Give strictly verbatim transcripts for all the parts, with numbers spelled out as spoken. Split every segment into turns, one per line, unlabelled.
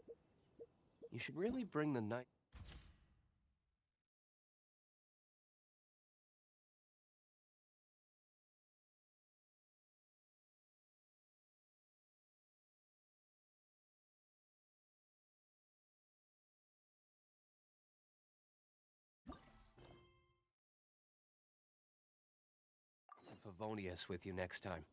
You should really bring the knife. Some Favonius with you next time.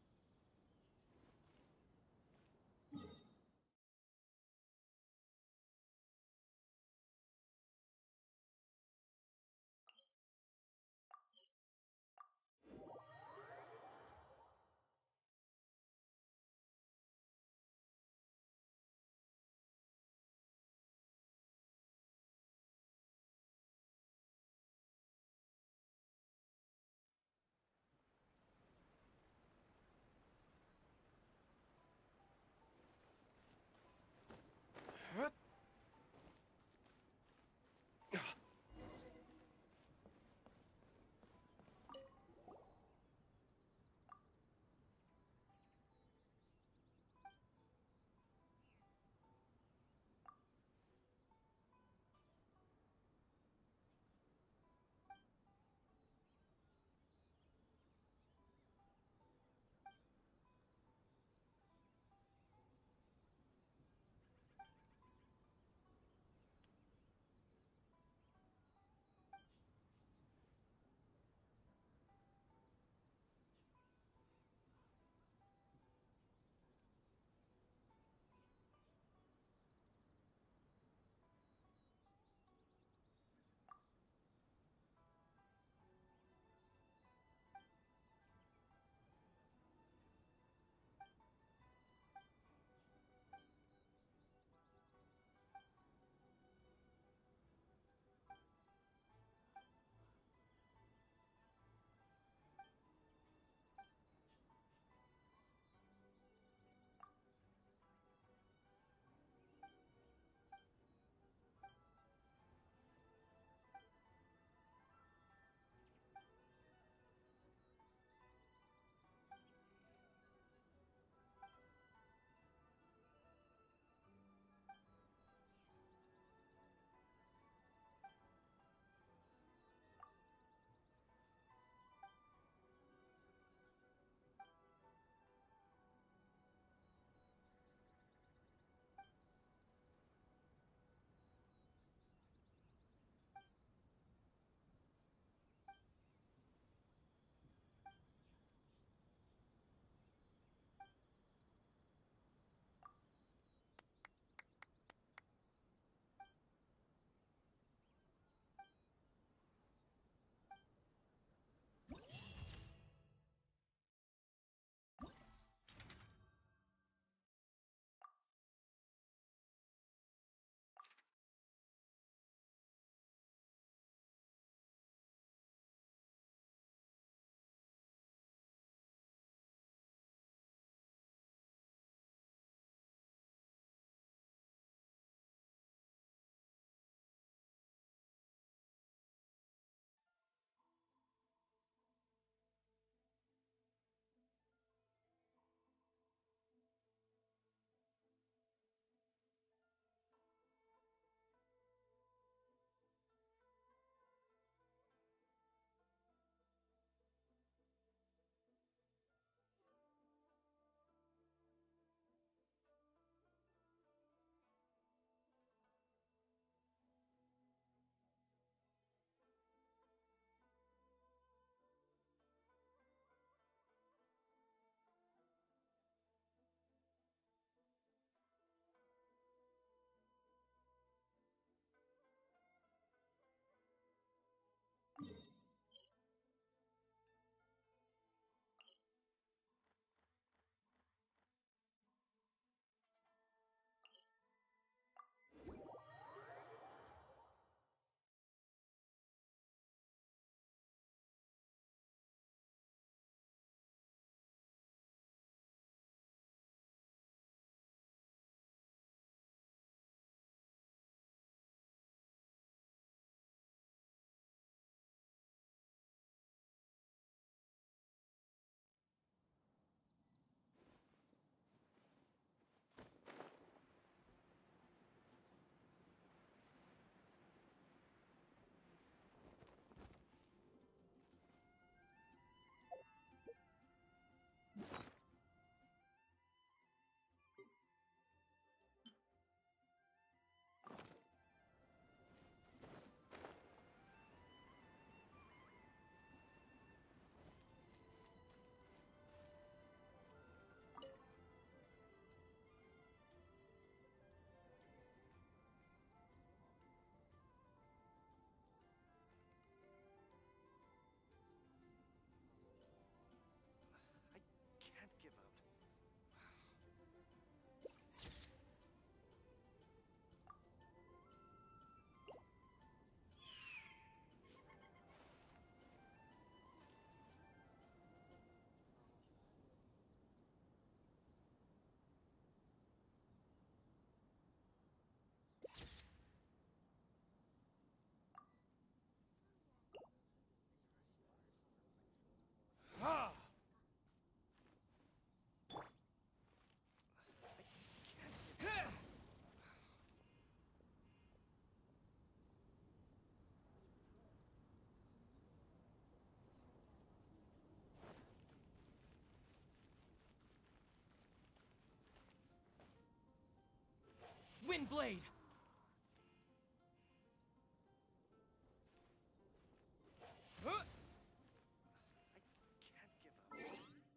Windblade! Huh?
I can't give up.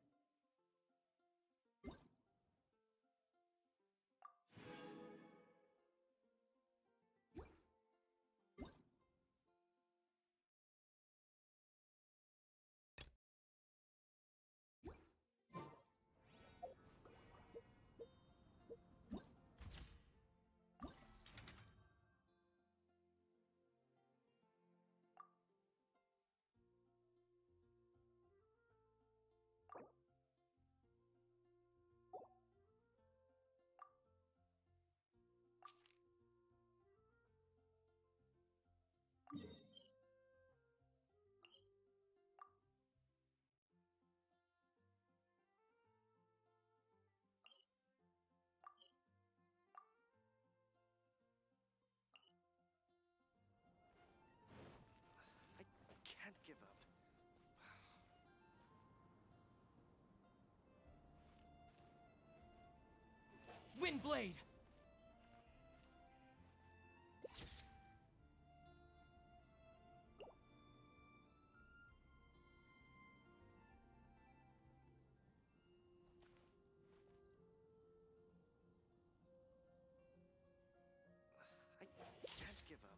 I can't give up.
Windblade!
I can't give up.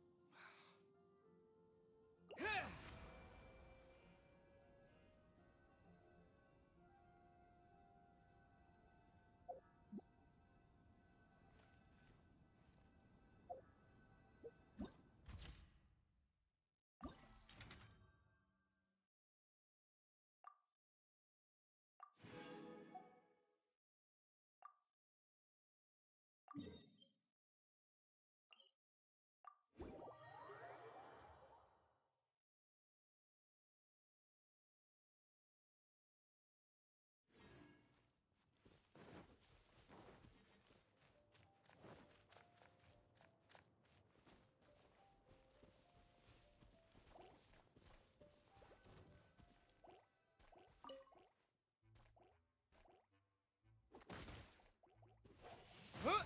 Huh?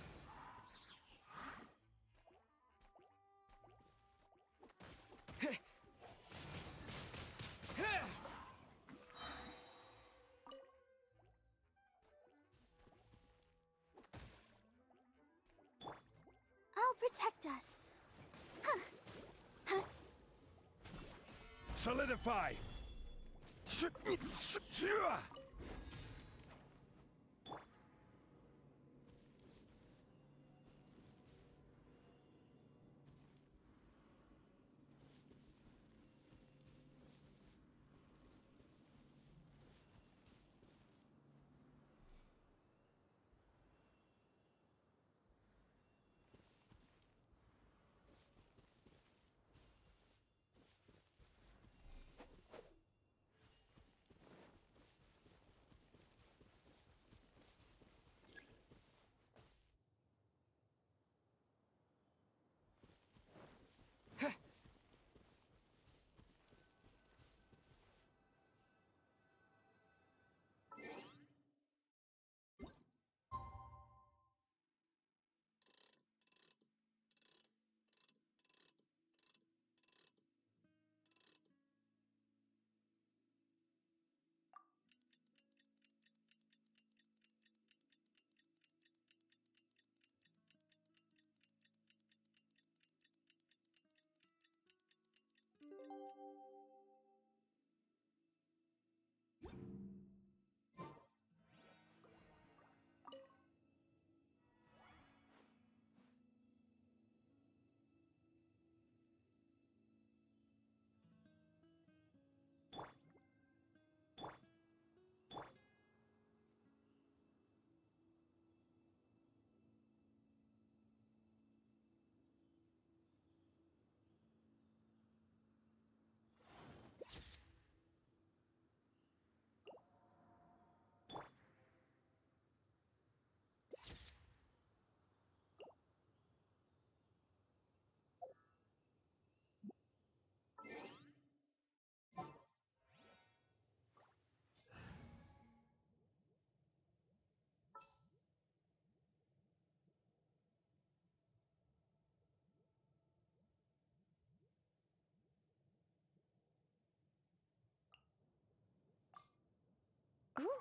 I'll protect us.
Solidify!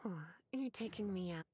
Oh, you're taking me out.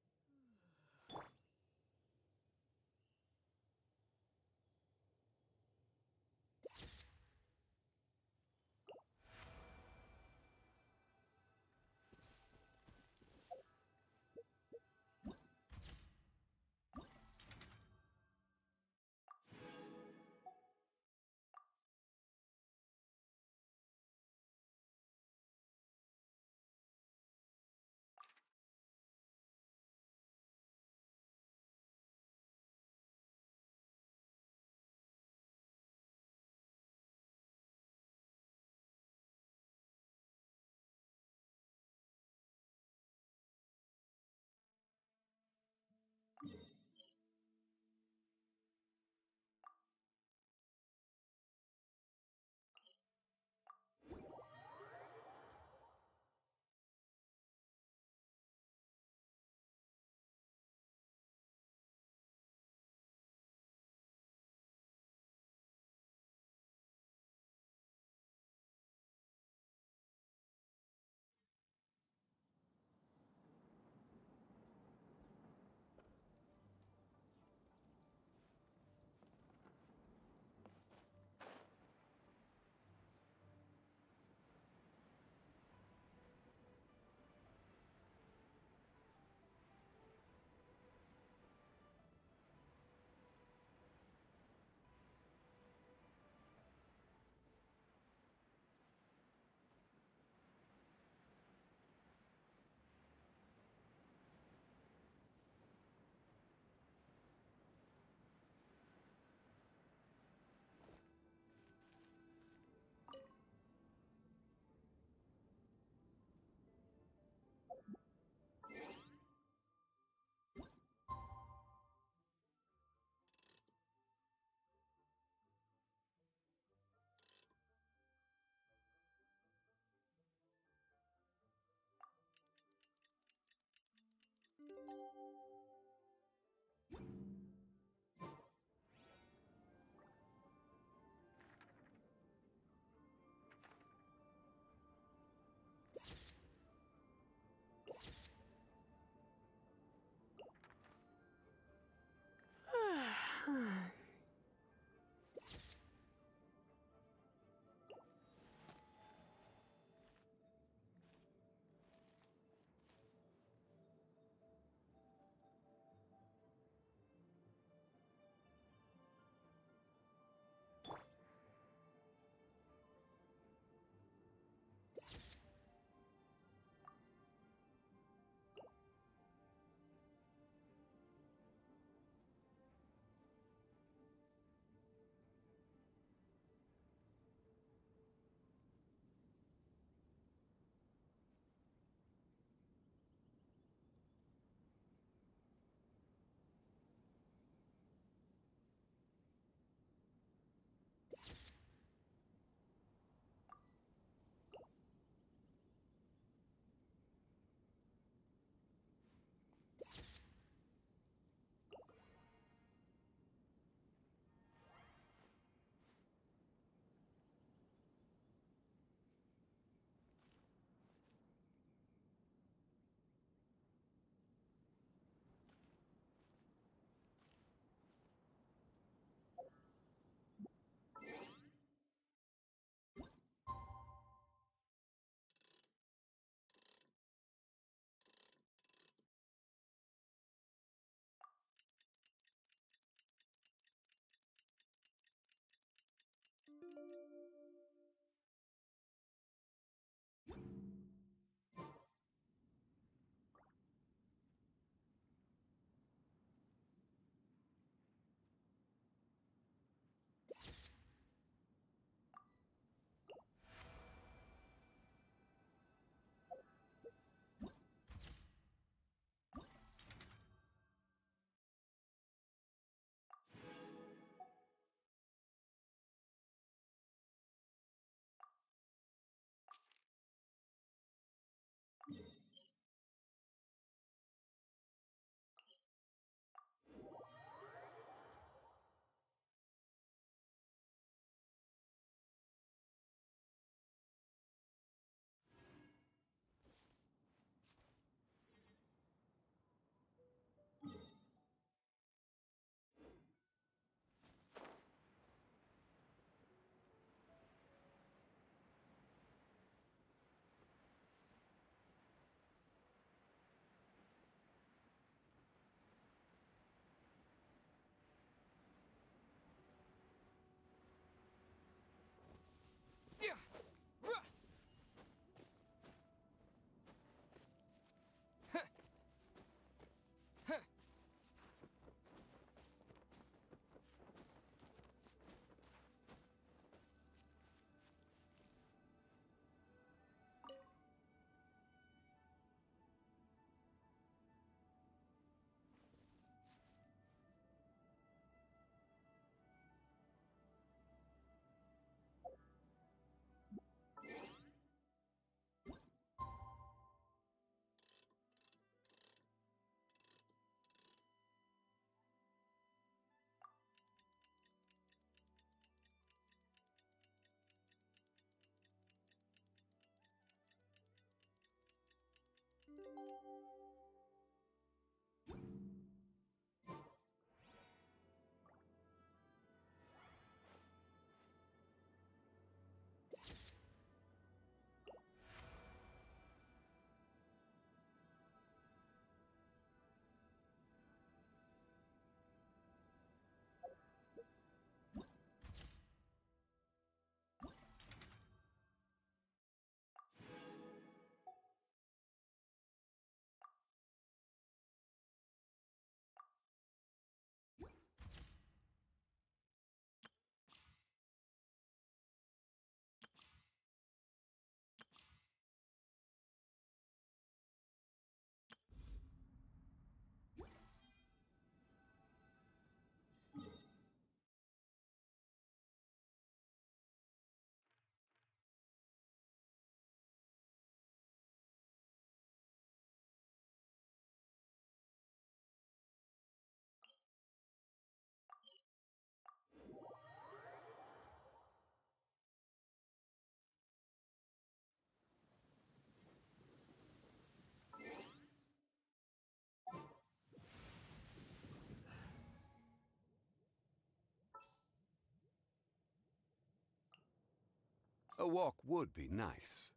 A walk would be nice.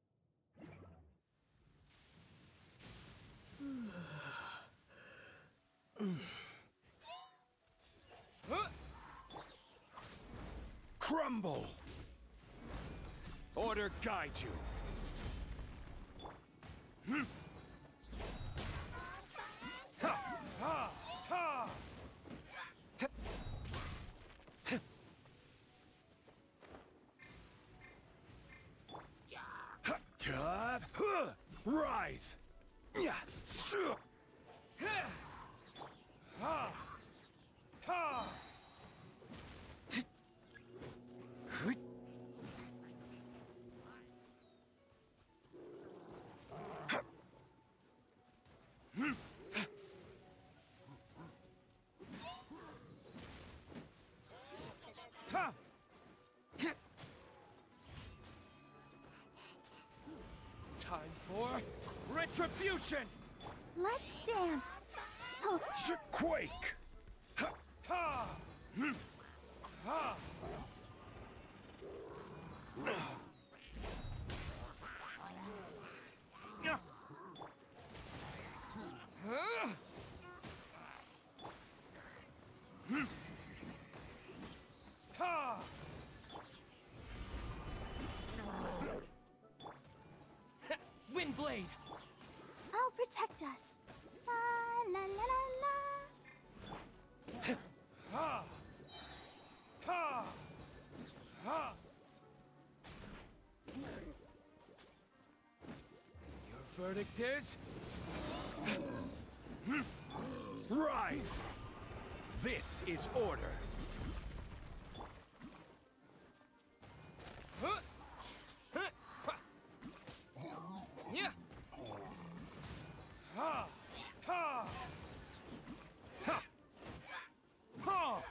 Crumble! Order guide you. Hmm. Ha! Ha! Ha! Ha! Ha! Rise! Yeah! Ha! Ha! Ha!
Time for retribution!
Let's dance. Oh,
Quake!
Ha! Ha! Huh? Ha! Windblade!
I'll protect us. La la la la la.
Ha! Ha! Ha! Your verdict is?
Rise! This is order.
Huh? Huh? Ha! Yeah! Ha! Ha! Ha! Ha!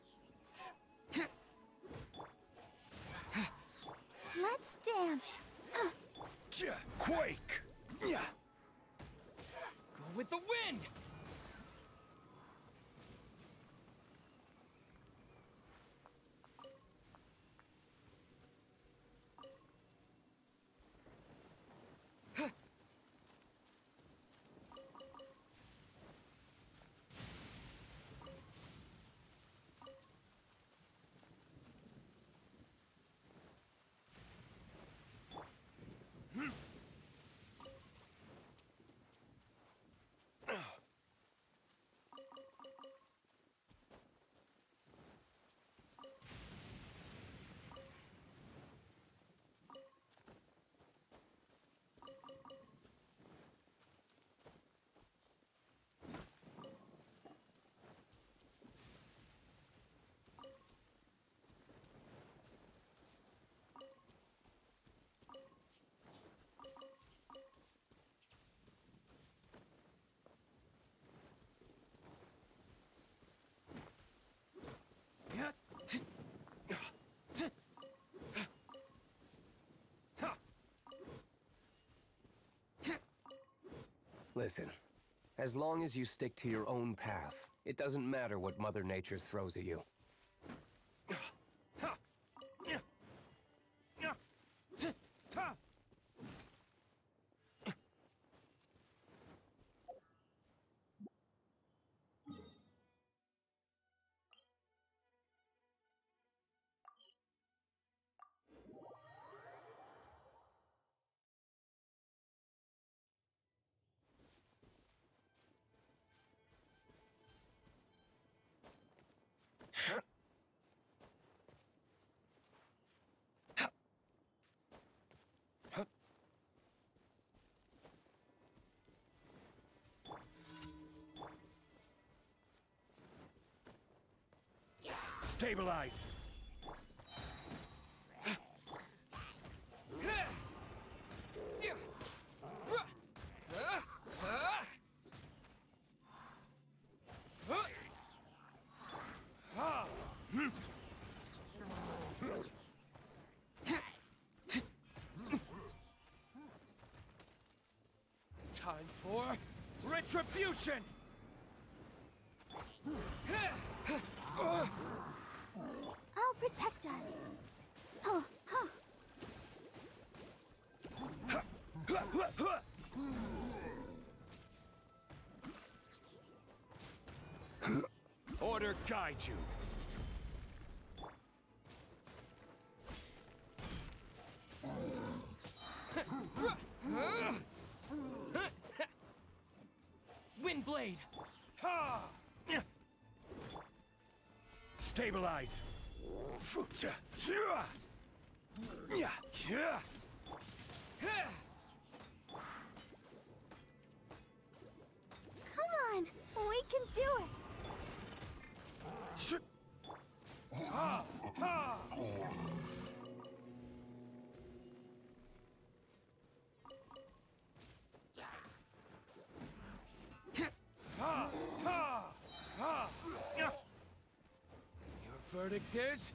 Let's dance.
Yeah, Quake! Yeah.
Go with the wind!
Listen, as long as you stick to your own path, it doesn't matter what Mother Nature throws at you.
Stabilize!
Time for retribution!
I'll protect us. Oh, huh.
Order guide you.
Windblade!
Stabilize.
Come on, we can do it.
Your verdict is...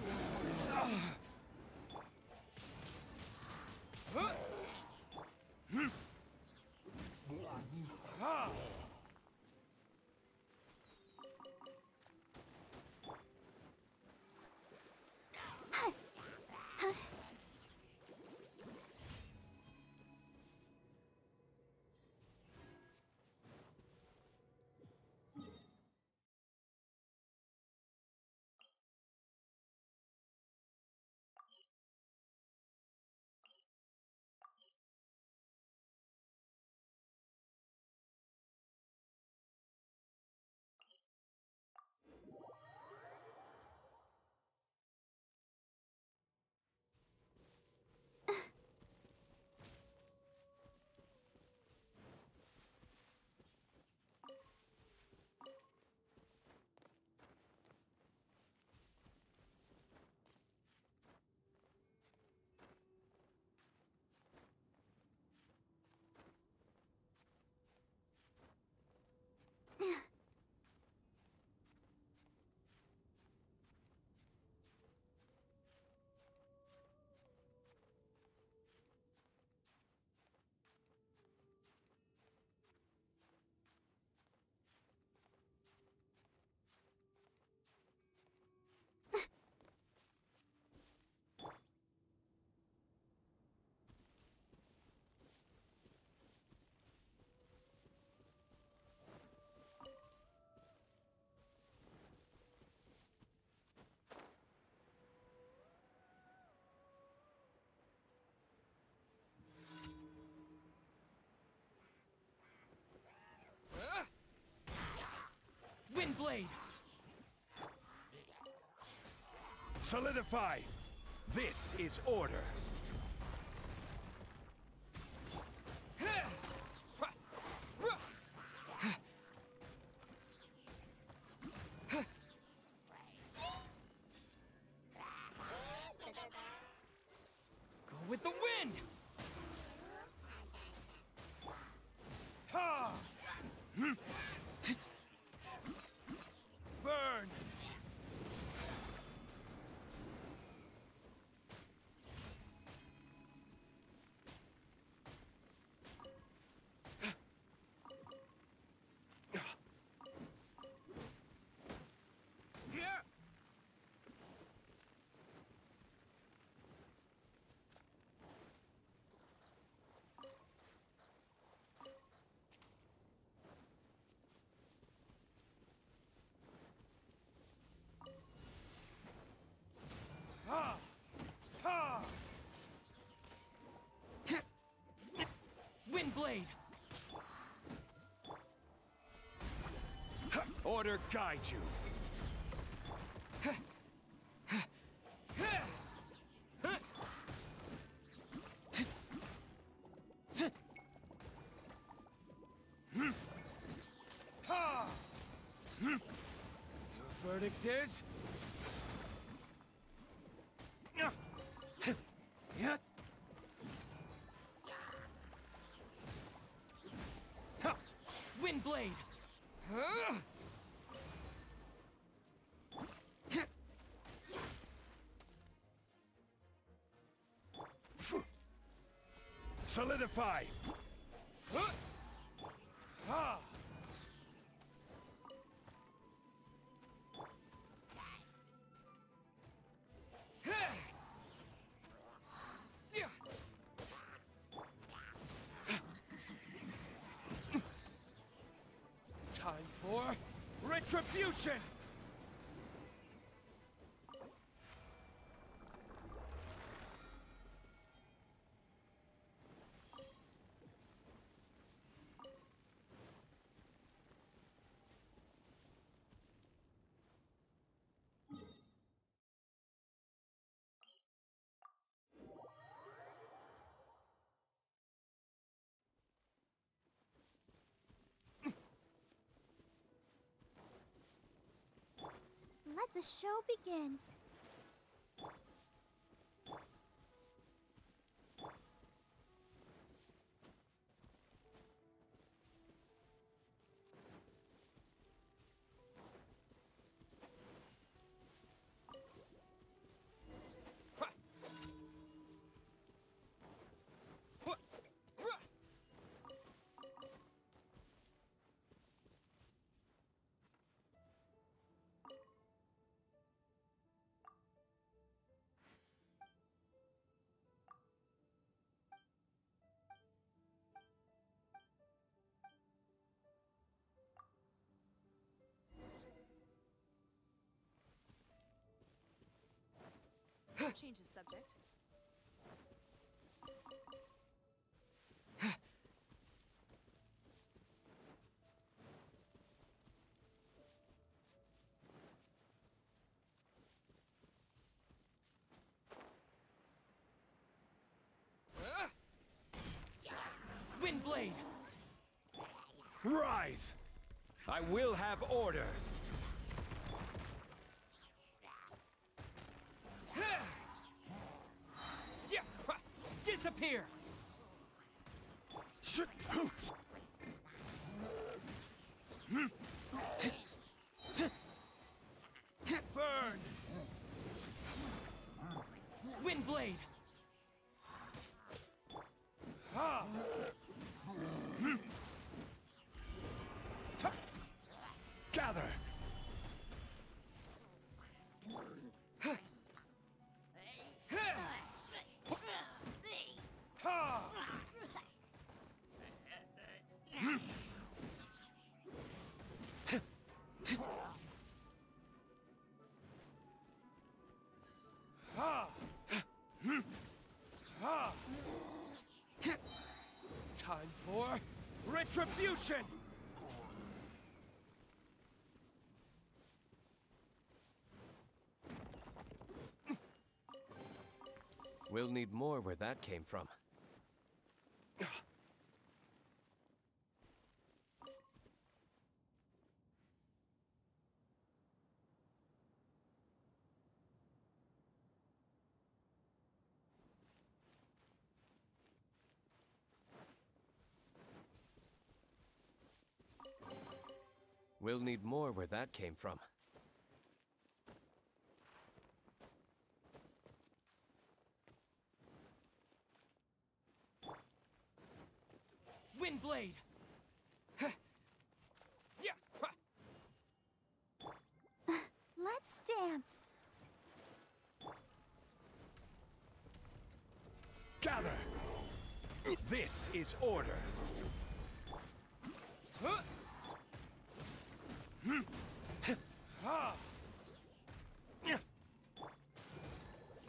Windblade!
Solidify! This is order.
Go with the wind! Ha! Burn! blade!
Order guide you.
Your verdict is... Wind blade!
Solidify.
Time for retribution!
Let the show begin.
Change the subject.
Wind blade!
Rise! I will have order.
Disappear!
Burn!
Wind blade!
Gather!
Time for retribution!
We'll need more where that came from. We'll need more where that came from.
Wind blade!
Let's dance.
Gather! This is order.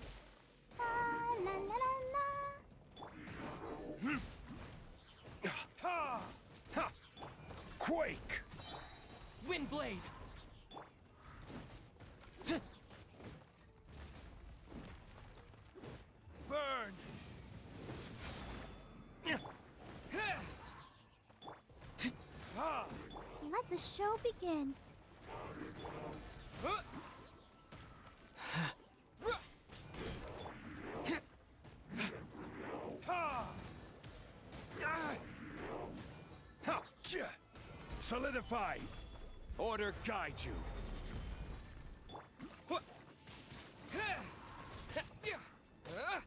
La la la la la.
Quake!
Windblade!
Burn!
Ah!
Let the show begin.
Huh?
Ha! Ah! Ha! Tja! Solidify! Order guide you.
What? Huh? Huh?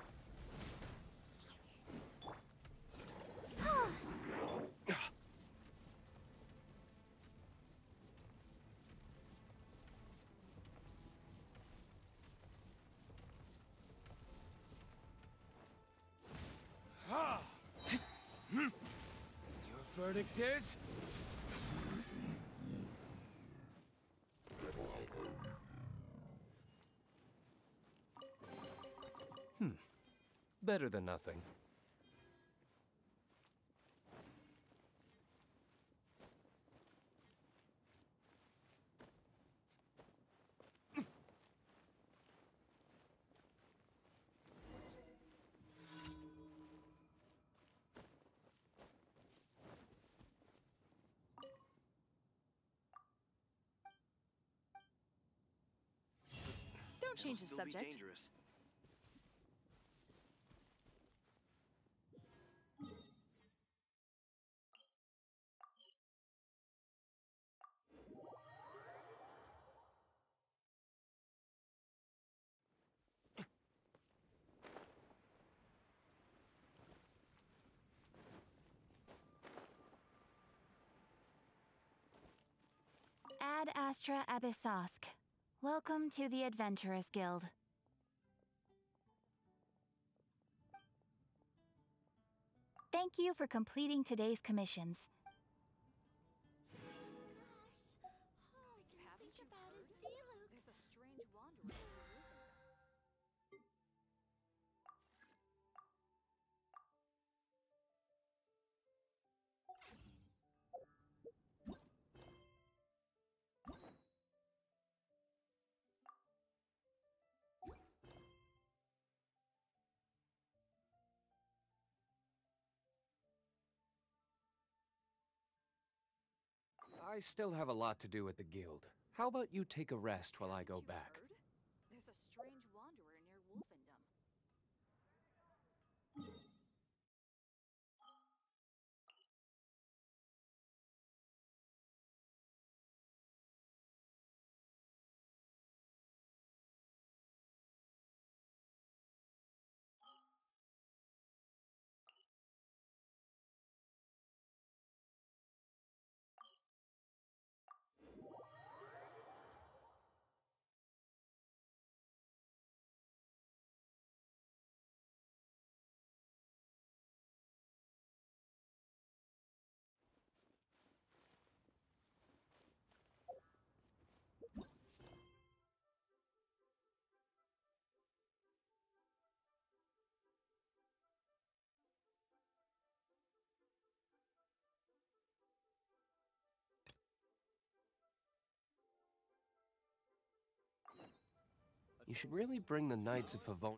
Ha! Your verdict is?
Better than nothing.
Don't change the
It'll still be
subject.
dangerous.
Ad Astra Abyssosk. Welcome to the Adventurers Guild. Thank you for completing today's commissions.
Haven't you heard? There's a strange wanderer.
I still have a lot to do at the guild. How about you take a rest while I go
Haven't you
back?
heard? There's a strange wanderer near Wolfendom.
You should really bring the Knights of Favon.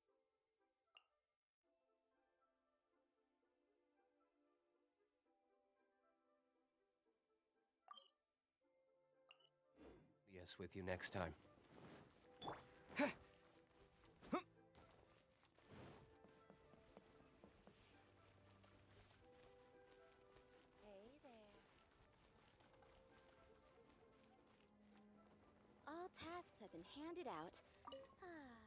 Yes, with you next time.
Hey there. All tasks have been handed out. Ah.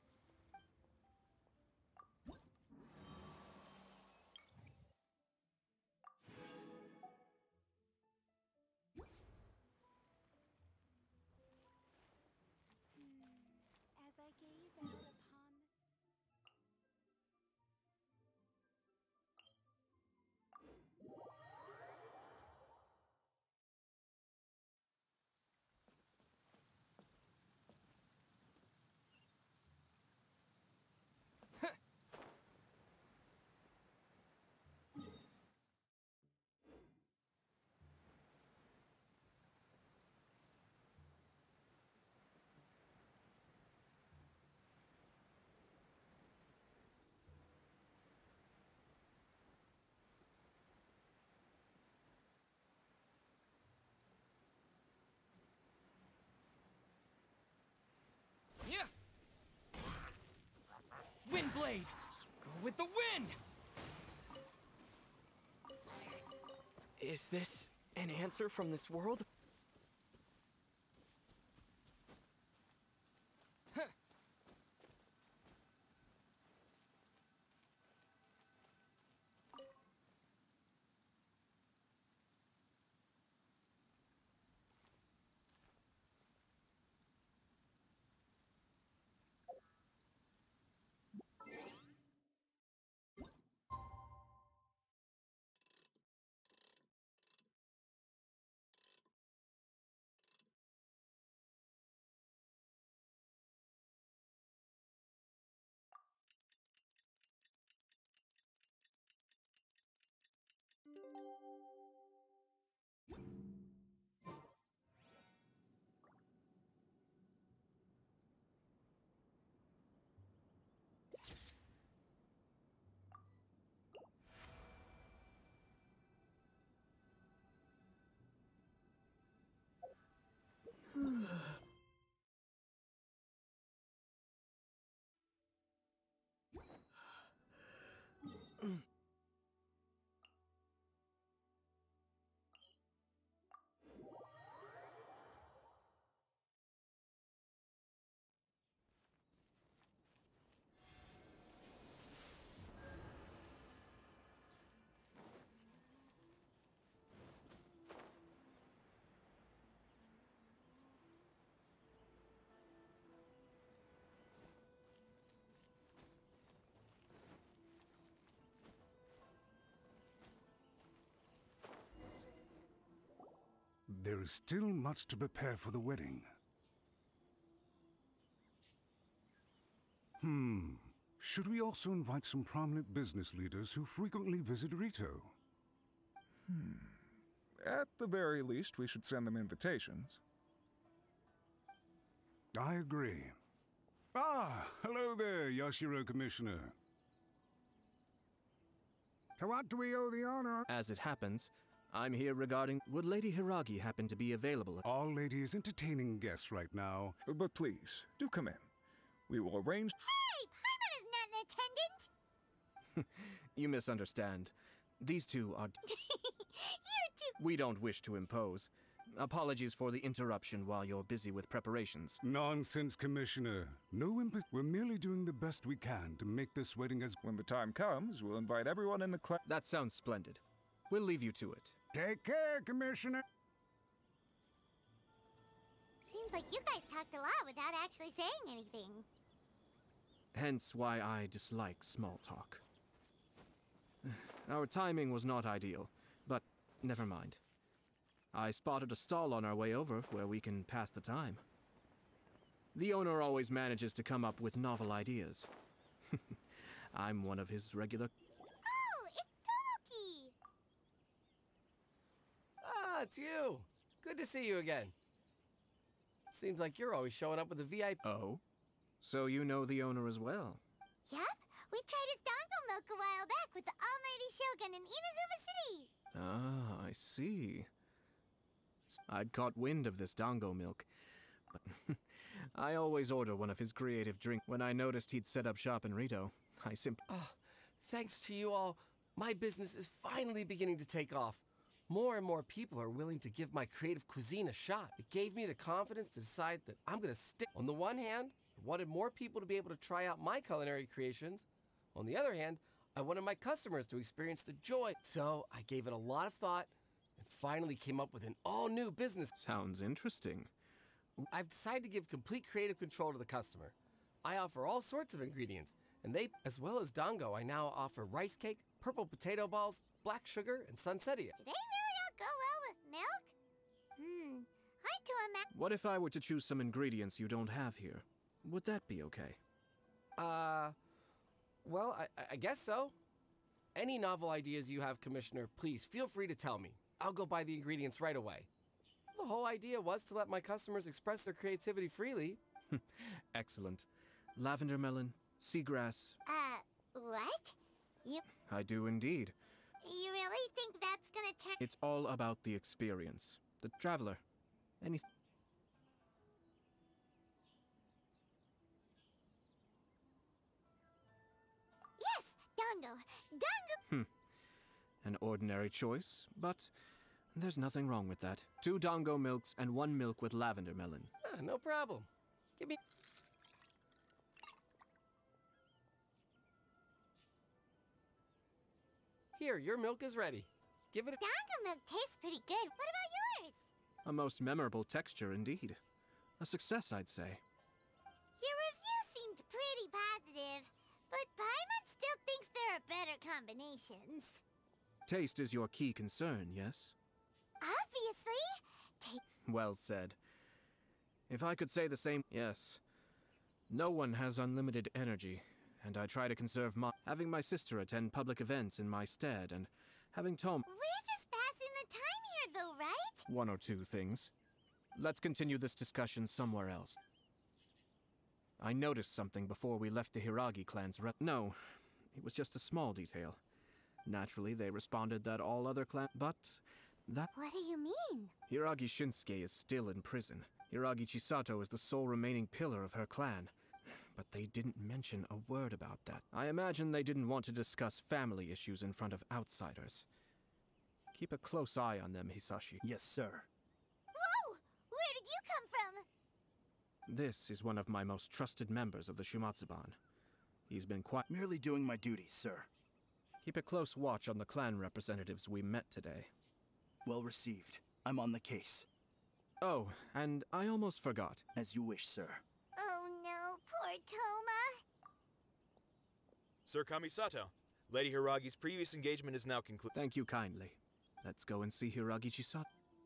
Hmm. As I gaze out upon the
blade! Go with the wind!
Is this an answer from this world?
There is still much to prepare for the wedding. Hmm. Should we also invite some prominent business leaders who frequently visit Rito?
Hmm. At the very least, we should send them invitations.
I agree. Ah, hello there, Yashiro Commissioner. To what do we owe the honor?
As it happens, I'm here regarding... Would Lady Hiragi happen to be available?
All lady is entertaining guests right now.
But please, do come in. We will arrange...
Hey! Paimon is not an attendant!
You misunderstand. These two are...
You're too...
We don't wish to impose. Apologies for the interruption while you're busy with preparations.
Nonsense, Commissioner. No imp... We're merely doing the best we can to make this wedding as...
When the time comes, we'll invite everyone in the class...
That sounds splendid. We'll leave you to it.
Take care, Commissioner.
Seems like you guys talked a lot without actually saying anything.
Hence why I dislike small talk. Our timing was not ideal, but never mind. I spotted a stall on our way over where we can pass the time. The owner always manages to come up with novel ideas. I'm one of his regular...
Oh, it's Tomoki!
Ah, it's you. Good to see you again. Seems like you're always showing up with a V I P.
Oh? So you know the owner as well?
Yup, we tried his dango milk a while back with the almighty Shogun in Inazuma City.
Ah, I see. I'd caught wind of this dango milk, but I always order one of his creative drinks. When I noticed he'd set up shop in Rito, I simply...
Oh, thanks to you all, my business is finally beginning to take off. More and more people are willing to give my creative cuisine a shot. It gave me the confidence to decide that I'm gonna stick. On the one hand, I wanted more people to be able to try out my culinary creations. On the other hand, I wanted my customers to experience the joy. So I gave it a lot of thought and finally came up with an all-new business.
Sounds interesting.
I've decided to give complete creative control to the customer. I offer all sorts of ingredients, and they, as well as dango, I now offer rice cake, purple potato balls, black sugar, and sunsettia.
Do they really all go well with milk? Hmm, hard to imagine.
What if I were to choose some ingredients you don't have here? Would that be okay?
Uh, well, I, I guess so. Any novel ideas you have, Commissioner, please feel free to tell me. I'll go buy the ingredients right away. The whole idea was to let my customers express their creativity freely.
Excellent. Lavender melon, seagrass.
Uh, what? You...
I do indeed.
You really think that's gonna turn...
It's all about the experience. The traveler. Anything.
Dango. Dango.
An ordinary choice, but there's nothing wrong with that. Two Dango milks and one milk with lavender melon.
Ah, no problem. Give me... Here, your milk is ready. Give it a...
Dango milk tastes pretty good. What about yours?
A most memorable texture indeed. A success, I'd say.
Your review seemed pretty positive, but Paimon still thinks there are better combinations.
Taste is your key concern, yes?
Obviously. Ta-
Well said. If I could say the same, yes. No one has unlimited energy, and I try to conserve my... Having my sister attend public events in my stead, and having Tom...
We're just passing the time here, though, right?
One or two things. Let's continue this discussion somewhere else. I noticed something before we left the Hiragi clan's rep. No, it was just a small detail. Naturally, they responded that all other clan... But that...
What do you mean?
Hiragi Shinsuke is still in prison. Hiragi Chisato is the sole remaining pillar of her clan. But they didn't mention a word about that. I imagine they didn't want to discuss family issues in front of outsiders. Keep a close eye on them, Hisashi.
Yes, sir.
Whoa! Where did you come from?
This is one of my most trusted members of the Shumatsuban. He's been quite...
Merely doing my duty, sir.
Keep a close watch on the clan representatives we met today.
Well received. I'm on the case.
Oh, and I almost forgot.
As you wish, sir.
Oh no, poor Toma.
Sir Kamisato, Lady Hiragi's previous engagement is now concluded.
Thank you kindly. Let's go and see Hiragi Chisato.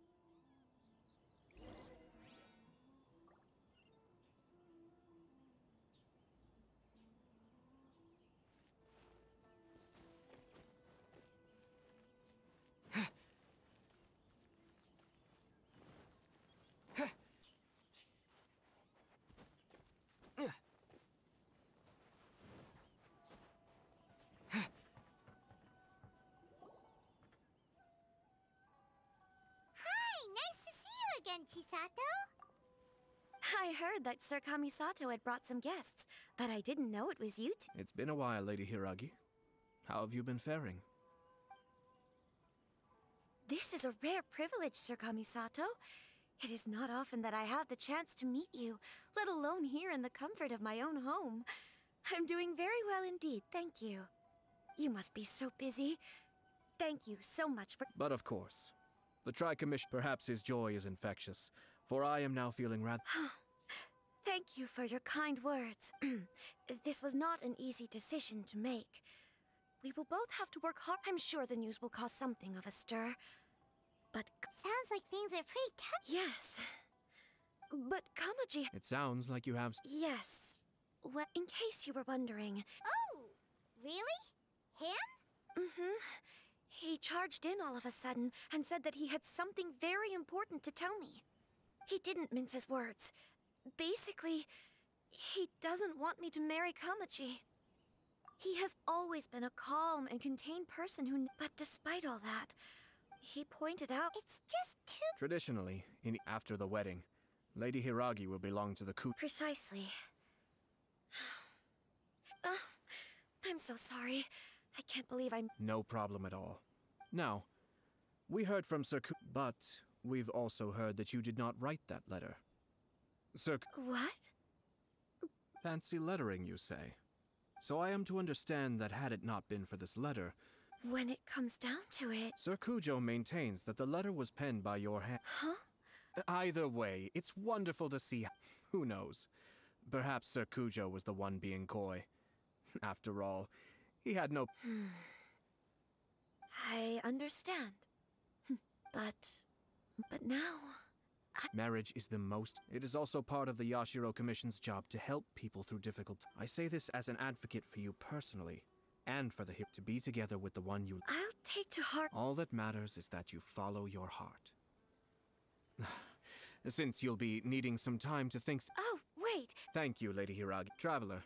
Chisato?
I heard that Sir Kamisato had brought some guests, but I didn't know it was you two.
It's been a while, Lady Hiragi. How have you been faring?
This is a rare privilege, Sir Kamisato. It is not often that I have the chance to meet you, let alone here in the comfort of my own home. I'm doing very well indeed, thank you. You must be so busy. Thank you so much for—
But of course. The Tri-Commission, perhaps his joy is infectious, for I am now feeling rather—
Thank you for your kind words. This was not an easy decision to make. We will both have to work hard. I'm sure the news will cause something of a stir. But—
Sounds like things are pretty tough.
Yes. But Kamaji—
It sounds like you have—
Yes. Well, in case you were wondering—
Oh! Really? Him?
Mm-hmm. He charged in all of a sudden and said that he had something very important to tell me. He didn't mince his words. Basically, he doesn't want me to marry Kamaji. He has always been a calm and contained person who— But despite all that, he pointed out—
It's just too—
Traditionally, in after the wedding, Lady Hiragi will belong to the coup—
Precisely. uh, I'm so sorry. I can't believe I'm—
No problem at all. Now, we heard from Sir Ku, but we've also heard that you did not write that letter. Sir Ku—
What?
Fancy lettering, you say? So I am to understand that had it not been for this letter—
When it comes down to it—
Sir Kujo maintains that the letter was penned by your hand—
Huh?
Either way, it's wonderful to see— Who knows? Perhaps Sir Kujo was the one being coy. After all, he had no—
I understand. But... But now... I...
Marriage is the most... It is also part of the Yashiro Commission's job to help people through difficult... I say this as an advocate for you personally, and for the hip to be together with the one you...
I'll take to heart...
All that matters is that you follow your heart. Since you'll be needing some time to think... Th
oh, wait!
Thank you, Lady Hiragi. Traveler.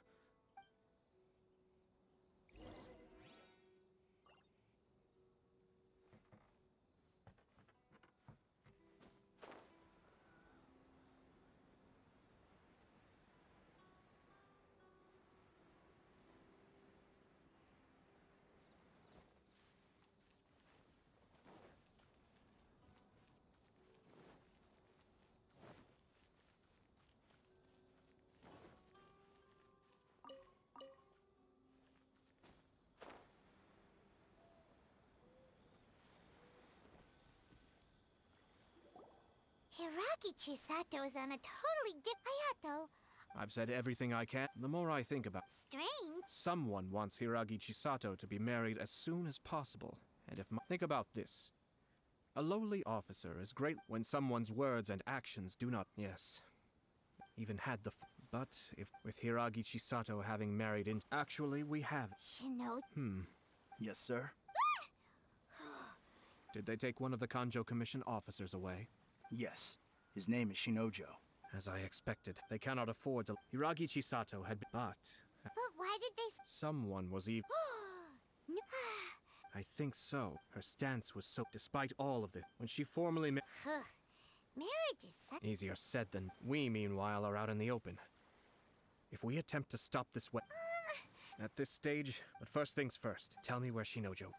Hiragi Chisato is on a totally different Hayato.
I've said everything I can. The more I think about
Strange.
someone wants Hiragi Chisato to be married as soon as possible. And if my think about this. A lowly officer is great when someone's words and actions do not. Yes. Even had the f but if with Hiragi Chisato having married in actually we have
Shino.
Hmm.
Yes, sir.
Did they take one of the Kanjo Commission officers away?
Yes. His name is Shinojo.
As I expected, they cannot afford to. Hiragi Chisato had been. But.
But why did they.
Someone was even. I think so. Her stance was so. Despite all of this, when she formally. Ma
Marriage is such.
Easier said than. We, meanwhile, are out in the open. If we attempt to stop this way. Uh... At this stage, but first things first, tell me where Shinojo.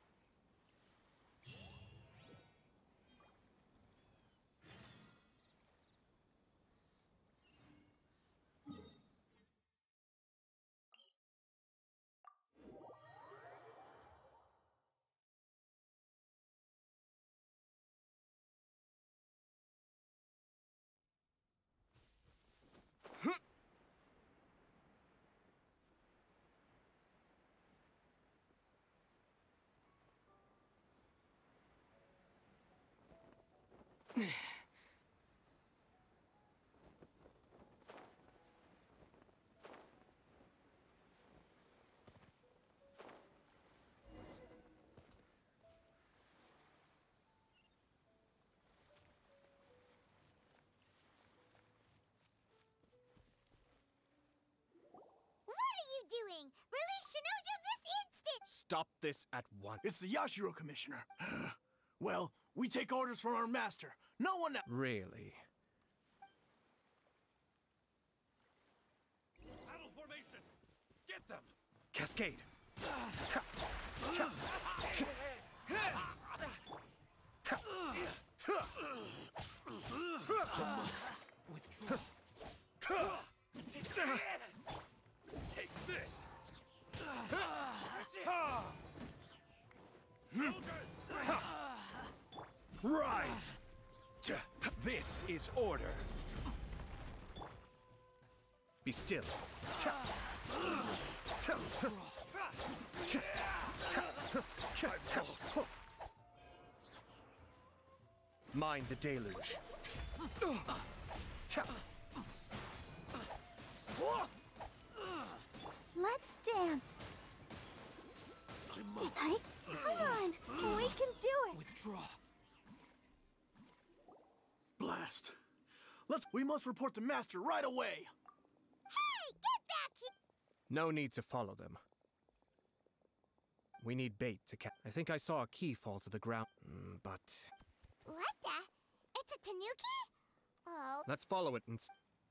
Doing? Release Shinojo this instant!
Stop this at once.
It's the Yashiro Commissioner. Well, we take orders from our master. No one...
Really?
Battle formation! Get them!
Cascade!
Withdraw! Take this! Rise! This is order.
Be still. Mind the deluge.
Let's dance.
I must.
Hey, come on. We can do it.
Withdraw.
Blast. Let's. We must report to Master right away.
Hey, get back here!
No need to follow them. We need bait to catch. I think I saw a key fall to the ground, mm, but.
What the? It's a tanuki? Oh.
Let's follow it and.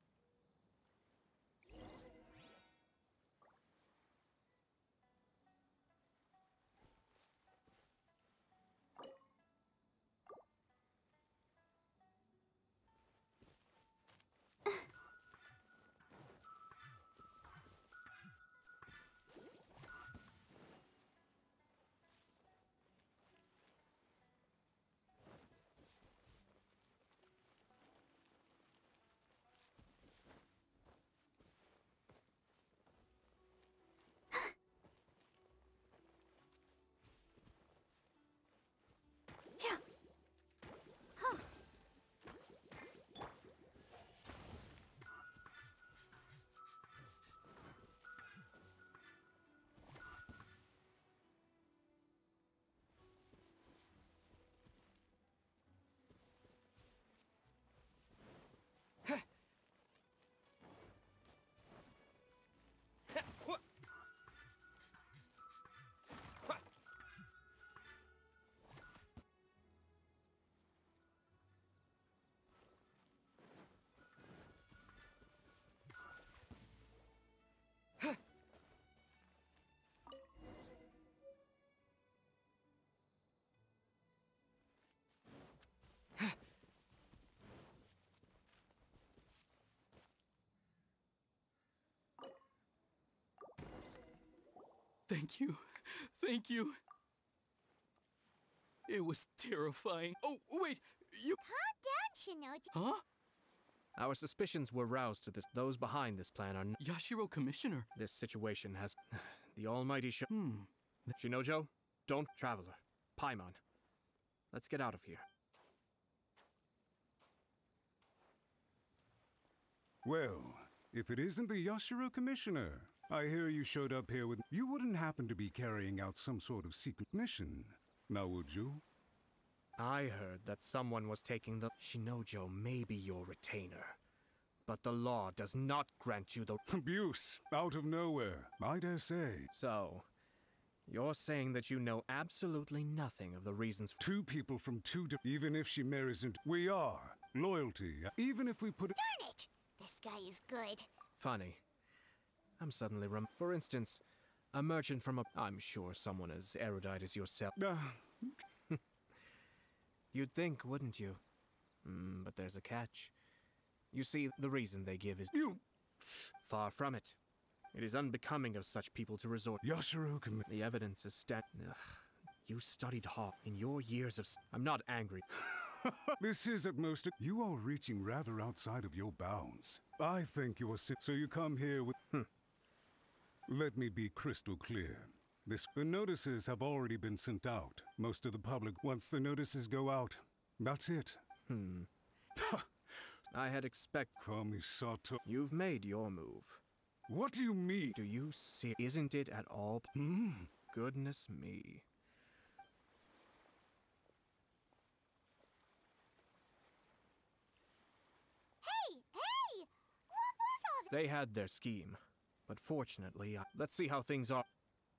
Thank you. Thank you. It was terrifying. Oh, wait! You.
Calm down, Shinojo.
Huh?
Our suspicions were roused to this. Those behind this plan are n-
Yashiro Commissioner.
This situation has the almighty Sh-
Hmm.
Shinojo, don't traveler. Paimon. Let's get out of here.
Well, if it isn't the Yashiro Commissioner, I hear you showed up here with... You wouldn't happen to be carrying out some sort of secret mission, now would you?
I heard that someone was taking the... Shinojo may be your retainer, but the law does not grant you the...
Abuse, out of nowhere, I dare say.
So, you're saying that you know absolutely nothing of the reasons... For
two people from two di- Even if she marries into... We are. Loyalty, even if we put it...
Darn it! This guy is good.
Funny. I'm suddenly rem... For instance, a merchant from a... I'm sure someone as erudite as yourself...
Uh,
You'd think, wouldn't you? Mm, but there's a catch. You see, the reason they give is...
You...
Far from it. It is unbecoming of such people to resort...
Yashiro can...
The evidence is stat... Ugh. You studied hard in your years of... S I'm not angry.
This is at most... You are reaching rather outside of your bounds. I think you are sick, so you come here with...
Hmm.
Let me be crystal clear. This, the notices have already been sent out. Most of the public, once the notices go out, that's it.
Hmm. I had expect...
Kamisato.
You've made your move.
What do you mean?
Do you see... Isn't it at all...
Hmm?
Goodness me.
Hey! Hey! What was all
They had their scheme. But fortunately, I... Let's see how things are...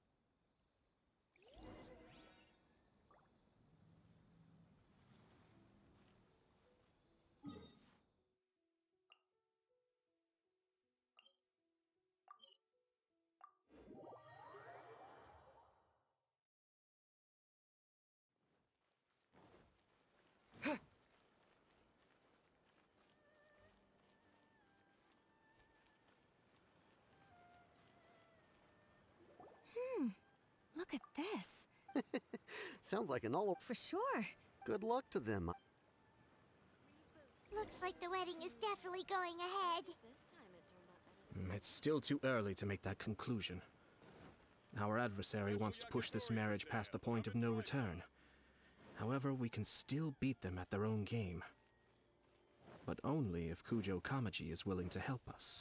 Look at this.
Sounds like an all...
For sure.
Good luck to them.
Looks like the wedding is definitely going ahead.
It's still too early to make that conclusion. Our adversary wants to push this marriage past the point of no return. However, we can still beat them at their own game. But only if Kujo Kamaji is willing to help us.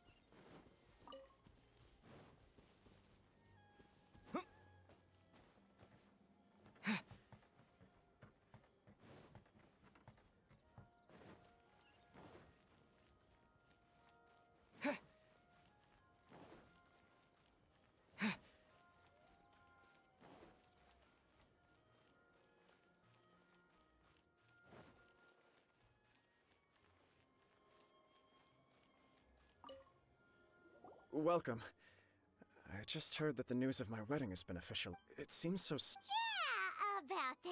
Welcome. I just heard that the news of my wedding has been official. It seems so s-
Yeah, about that.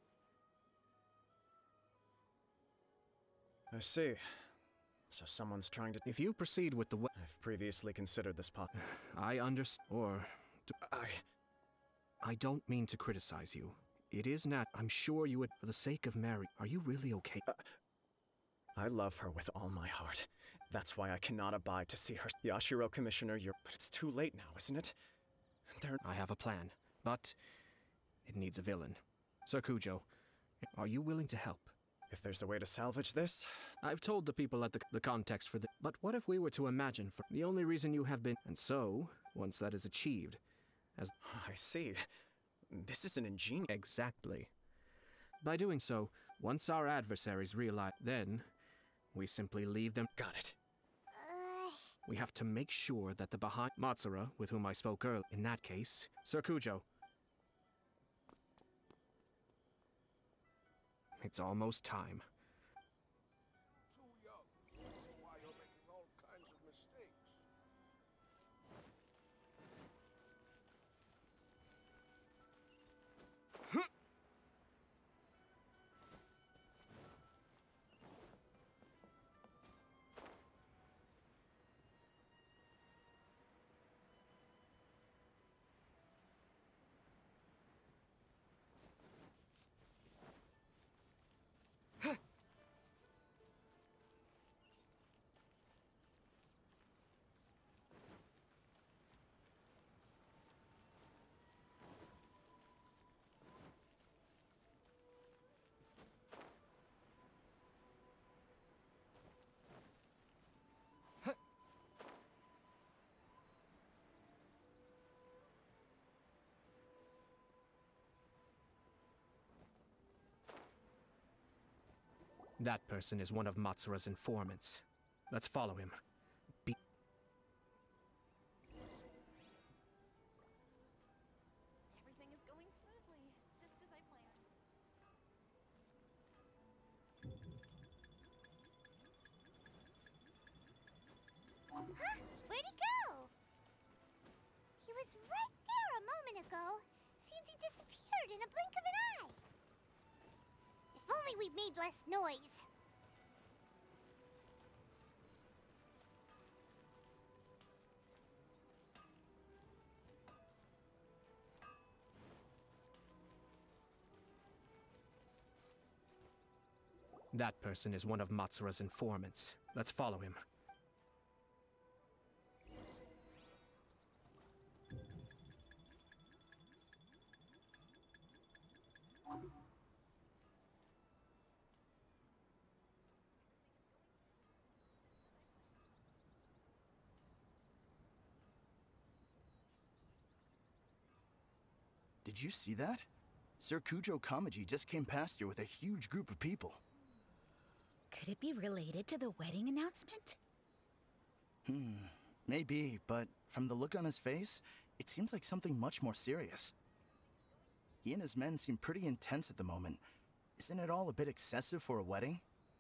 I see. So someone's trying to-
If you proceed with the we-
I've previously considered this pot-
I understand. Or...
I...
I don't mean to criticize you. It is not. I'm sure you would... For the sake of Mary, are you really okay?
Uh, I love her with all my heart. That's why I cannot abide to see her. Yashiro Commissioner, you're... But it's too late now, isn't it? There...
I have a plan, but it needs a villain. Sir Kujo, are you willing to help?
If there's a way to salvage this...
I've told the people at the, the context for the... But what if we were to imagine for... The only reason you have been... And so, once that is achieved, as...
I see. This is an ingenious...
Exactly. By doing so, once our adversaries realize... Then, we simply leave them...
Got it.
Uh...
We have to make sure that the behind... Matsura, with whom I spoke earlier... In that case, Sir Kujo... It's almost time.
Too young. That's why you're making all kinds of mistakes.
Huh.
That person is one of Matsura's informants. Let's follow him. Be
Everything is going smoothly, just as I planned.
Huh? Where'd he go? He was right there a moment ago. Seems he disappeared in a blink of an eye. If only we'd made less noise.
That person is one of Matsura's informants. Let's follow him.
Did you see that? Sir Kujo Kamaji just came past here with a huge group of people.
Could it be related to the wedding announcement?
Hmm, maybe, but from the look on his face, it seems like something much more serious. He and his men seem pretty intense at the moment. Isn't it all a bit excessive for a wedding?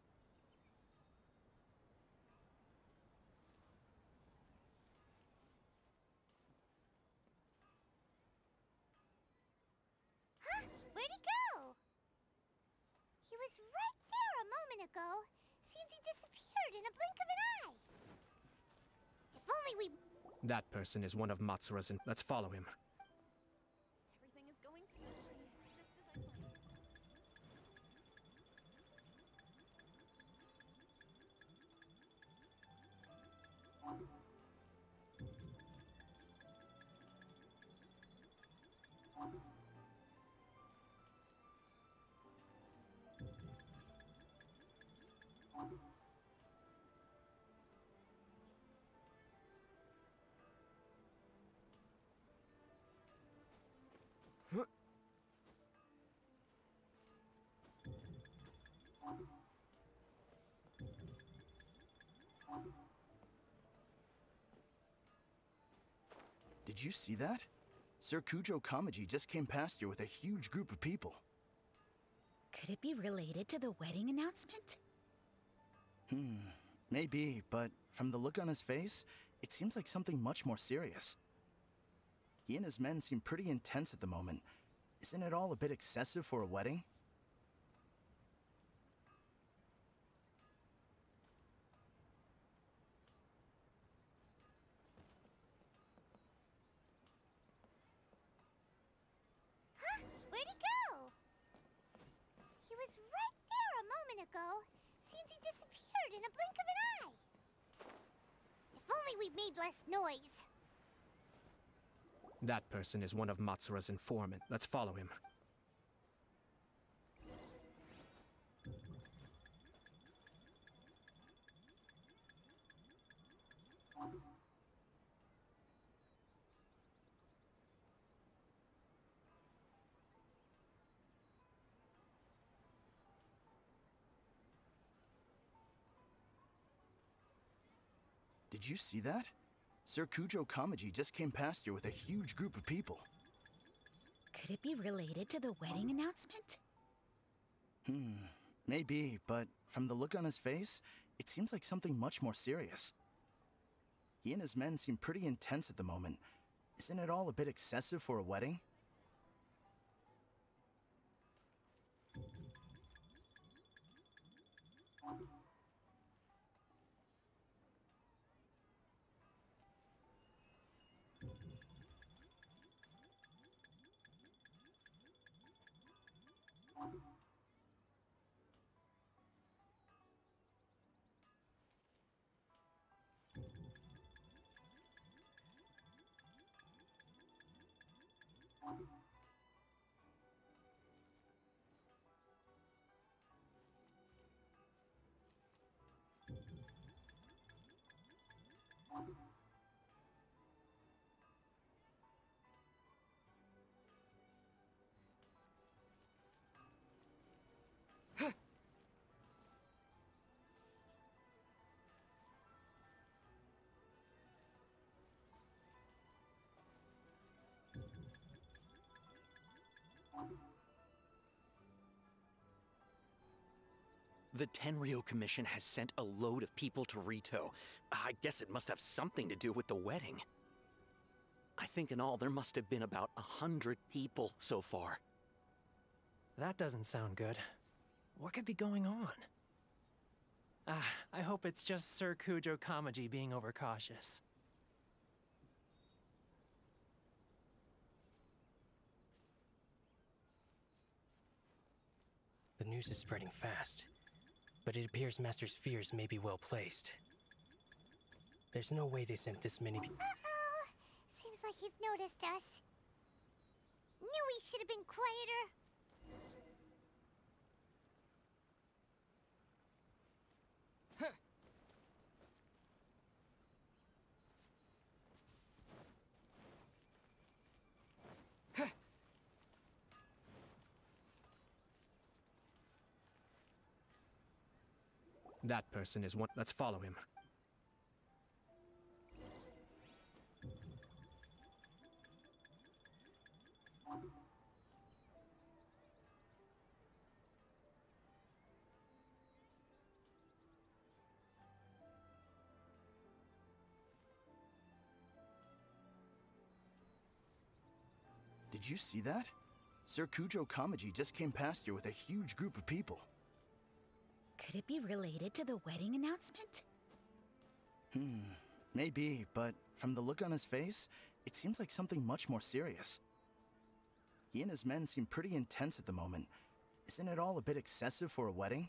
Huh? Where'd he go? He was right there a moment ago. Seems he disappeared in a blink of an eye. If only we...
That person is one of Matsura's in- Let's follow him.
Everything is going smoothly, just as I planned.
Did you see that? Sir Kujo Kamaji just came past here with a huge group of people.
Could it be related to the wedding announcement?
Hmm, maybe, but from the look on his face, it seems like something much more serious. He and his men seem pretty intense at the moment. Isn't it all a bit excessive for a wedding?
Huh? Where'd he go? He was right there a moment ago. Seems he disappeared in a blink of an eye. If only we'd made less noise.
That person is one of Matsura's informants. Let's follow him.
Did you see that? Sir Kujo Kamaji just came past here with a huge group of people.
Could it be related to the wedding announcement?
Hmm, maybe, but from the look on his face, it seems like something much more serious. He and his men seem pretty intense at the moment. Isn't it all a bit excessive for a wedding?
The Tenryo Commission has sent a load of people to Rito. I guess it must have something to do with the wedding. I think in all there must have been about a hundred people so far.
That doesn't sound good. What could be going on? Ah, I hope it's just Sir Kujo Kamaji being overcautious.
The news is spreading fast, but it appears Master's fears may be well placed. There's no way they sent this many people.
Uh-oh. Seems like he's noticed us. Knew we should have been quieter.
That person is one. Let's follow him.
Did you see that? Sir Kujo Kamaji just came past here with a huge group of people.
Could it be related to the wedding announcement?
Hmm, maybe, but from the look on his face, it seems like something much more serious. He and his men seem pretty intense at the moment. Isn't it all a bit excessive for a wedding?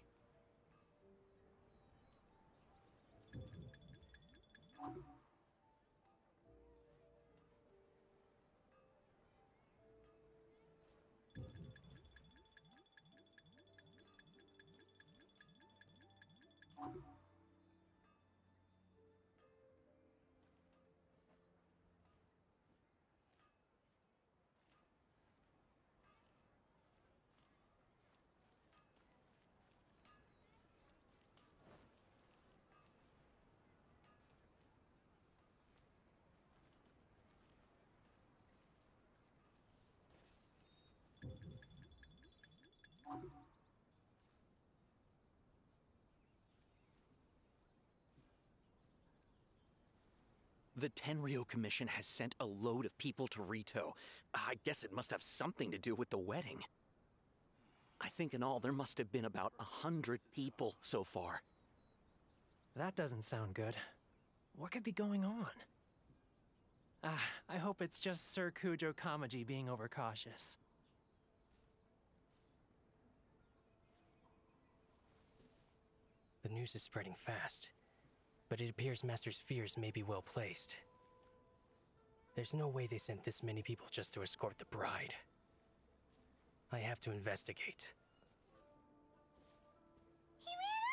The Tenryo Commission has sent a load of people to Rito. I guess it must have something to do with the wedding. I think in all there must have been about a hundred people so far.
That doesn't sound good. What could be going on? Ah, I hope it's just Sir Kujo Kamaji being overcautious.
The news is spreading fast, but it appears Master's fears may be well placed. There's no way they sent this many people just to escort the bride. I have to investigate.
He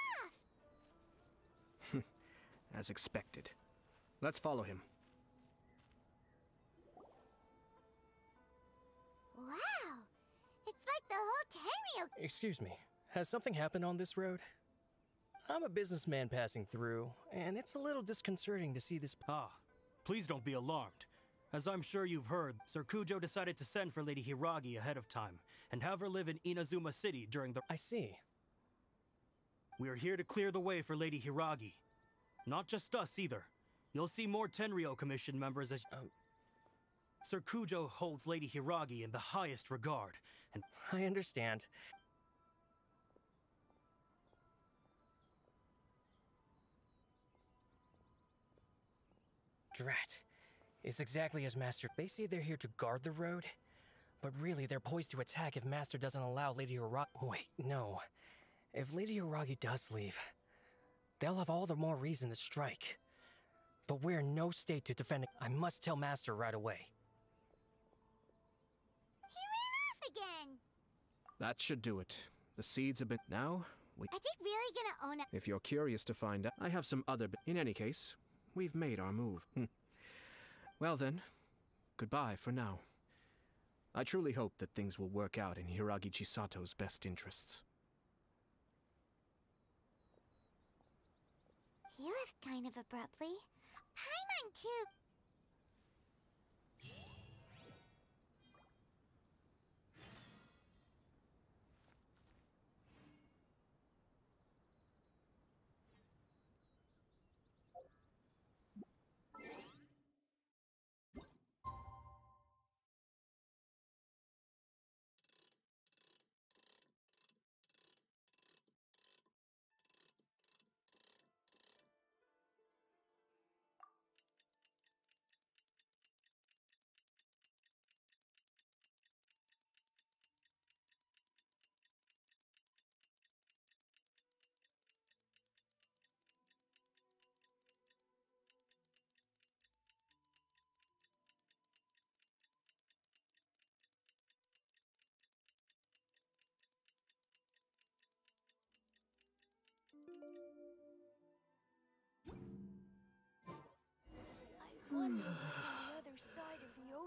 ran off!
As expected. Let's follow him.
Wow! It's like the whole Tenryo...
Excuse me, has something happened on this road? I'm a businessman passing through, and it's a little disconcerting to see this...
Ah, please don't be alarmed. As I'm sure you've heard, Sir Kujo decided to send for Lady Hiragi ahead of time, and have her live in Inazuma City during the...
I see.
We are here to clear the way for Lady Hiragi. Not just us, either. You'll see more Tenryo Commission members as...
Um...
Sir Kujo holds Lady Hiragi in the highest regard, and...
I understand. Drat. It's exactly as Master... They say they're here to guard the road, but really they're poised to attack if Master doesn't allow Lady Hiragi... Wait, no. If Lady Hiragi does leave, they'll have all the more reason to strike. But we're in no state to defend it. I must tell Master right away.
He ran off again!
That should do it. The seeds have been... Now, we...
Are they really gonna own it?
If you're curious to find out, I have some other... In any case, we've made our move. Hm. Well then, goodbye for now. I truly hope that things will work out in Hiragi Chisato's best interests.
He left kind of abruptly. Paimon too.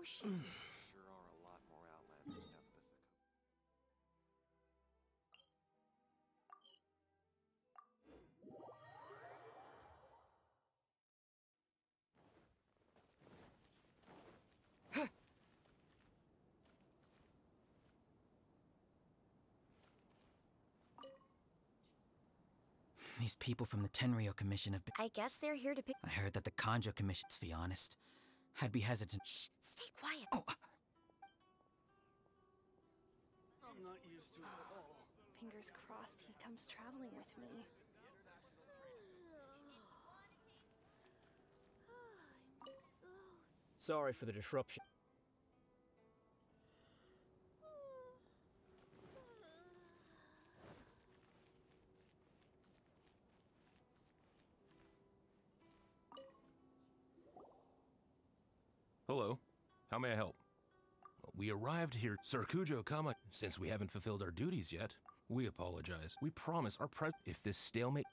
she...
Sure are a lot more Outlanders now that this
These people from the Tenryo Commission have been...
I guess they're here to pick...
I heard that the Kanjo Commission, to be honest, I'd be hesitant...
Shh! Stay quiet!
Oh!
I'm not used to it at all. Fingers crossed he comes traveling with me.
Sorry for the disruption.
Hello. How may I help? We arrived here, Sir Kujo Kama. Since we haven't fulfilled our duties yet, we apologize. We promise our pres- if this stalemate-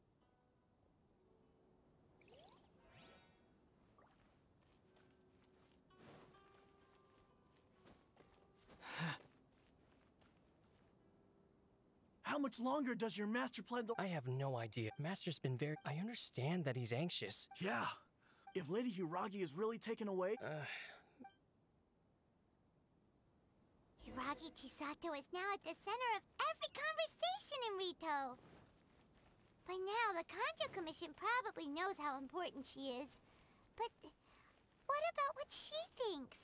How much longer does your master plan to-
I have no idea. Master's been very... I understand that he's anxious.
Yeah. If Lady Hiragi is really taken away...
Uh...
Hiragi Chisato is now at the center of every conversation in Rito. By now, the Kanjo Commission probably knows how important she is. But what about what she thinks?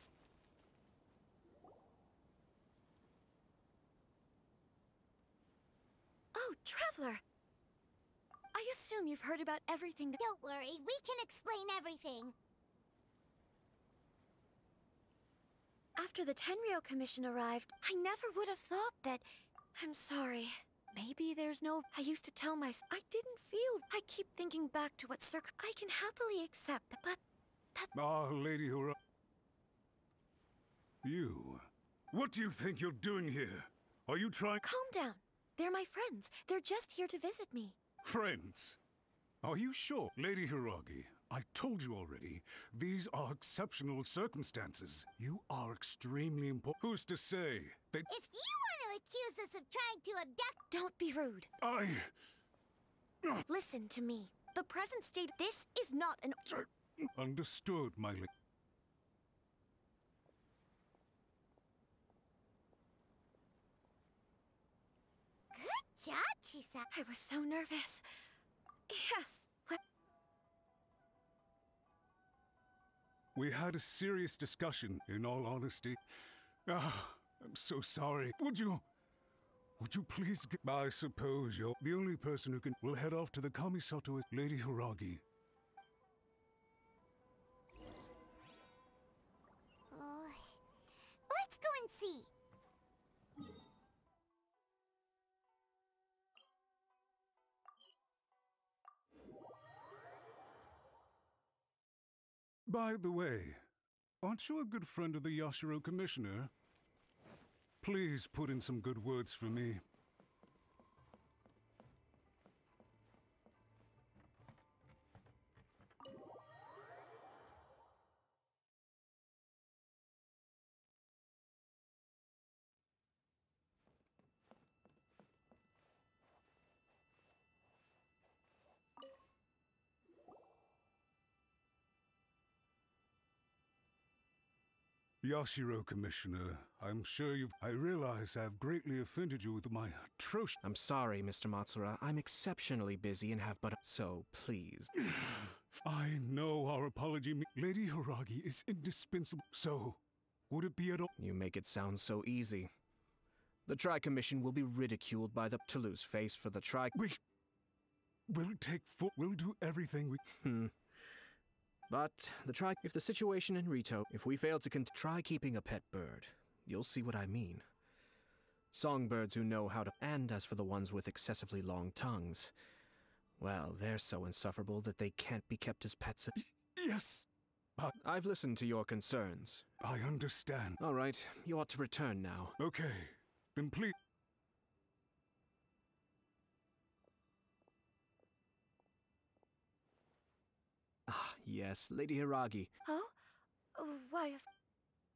Oh, Traveler! I assume you've heard about everything that-
Don't worry, we can explain everything.
After the Tenryo Commission arrived, I never would have thought that... I'm sorry. Maybe there's no... I used to tell myself I didn't feel... I keep thinking back to what Sir... I can happily accept that, but... That...
Ah, Lady Hura... You... What do you think you're doing here? Are you trying...
Calm down. They're my friends. They're just here to visit me.
Friends? Are you sure? Lady Hiragi, I told you already, these are exceptional circumstances. You are extremely important. Who's to say that...
If you want to accuse us of trying to abduct...
Don't be rude.
I...
Listen to me. The present state... This is not an...
Understood, my lady.
Good job, Chisa.
I was so nervous. Yes. What?
We had a serious discussion, in all honesty. Ah, I'm so sorry. Would you... Would you please get... I suppose you're the only person who can... We'll head off to the Kamisato with Lady Hiragi.
Oh, let's go and see.
By the way, aren't you a good friend of the Yashiro Commissioner? Please put in some good words for me. Yashiro, Commissioner, I'm sure you've... I realize I've greatly offended you with my atrocious...
I'm sorry, Mister Matsura. I'm exceptionally busy and have but... So, please.
I know our apology... Lady Hiragi is indispensable, so... Would it be at all...
You make it sound so easy. The Tri-Commission will be ridiculed by the Toulouse face for the Tri...
We... We'll take full... We'll do everything we...
Hmm. But the try if the situation in Rito, if we fail to cont try keeping a pet bird, you'll see what I mean. Songbirds who know how to, and as for the ones with excessively long tongues, well, they're so insufferable that they can't be kept as pets.
Yes, but
I've listened to your concerns.
I understand.
All right, you ought to return now.
Okay, then please.
Ah, yes, Lady Hiragi.
Oh? Why, of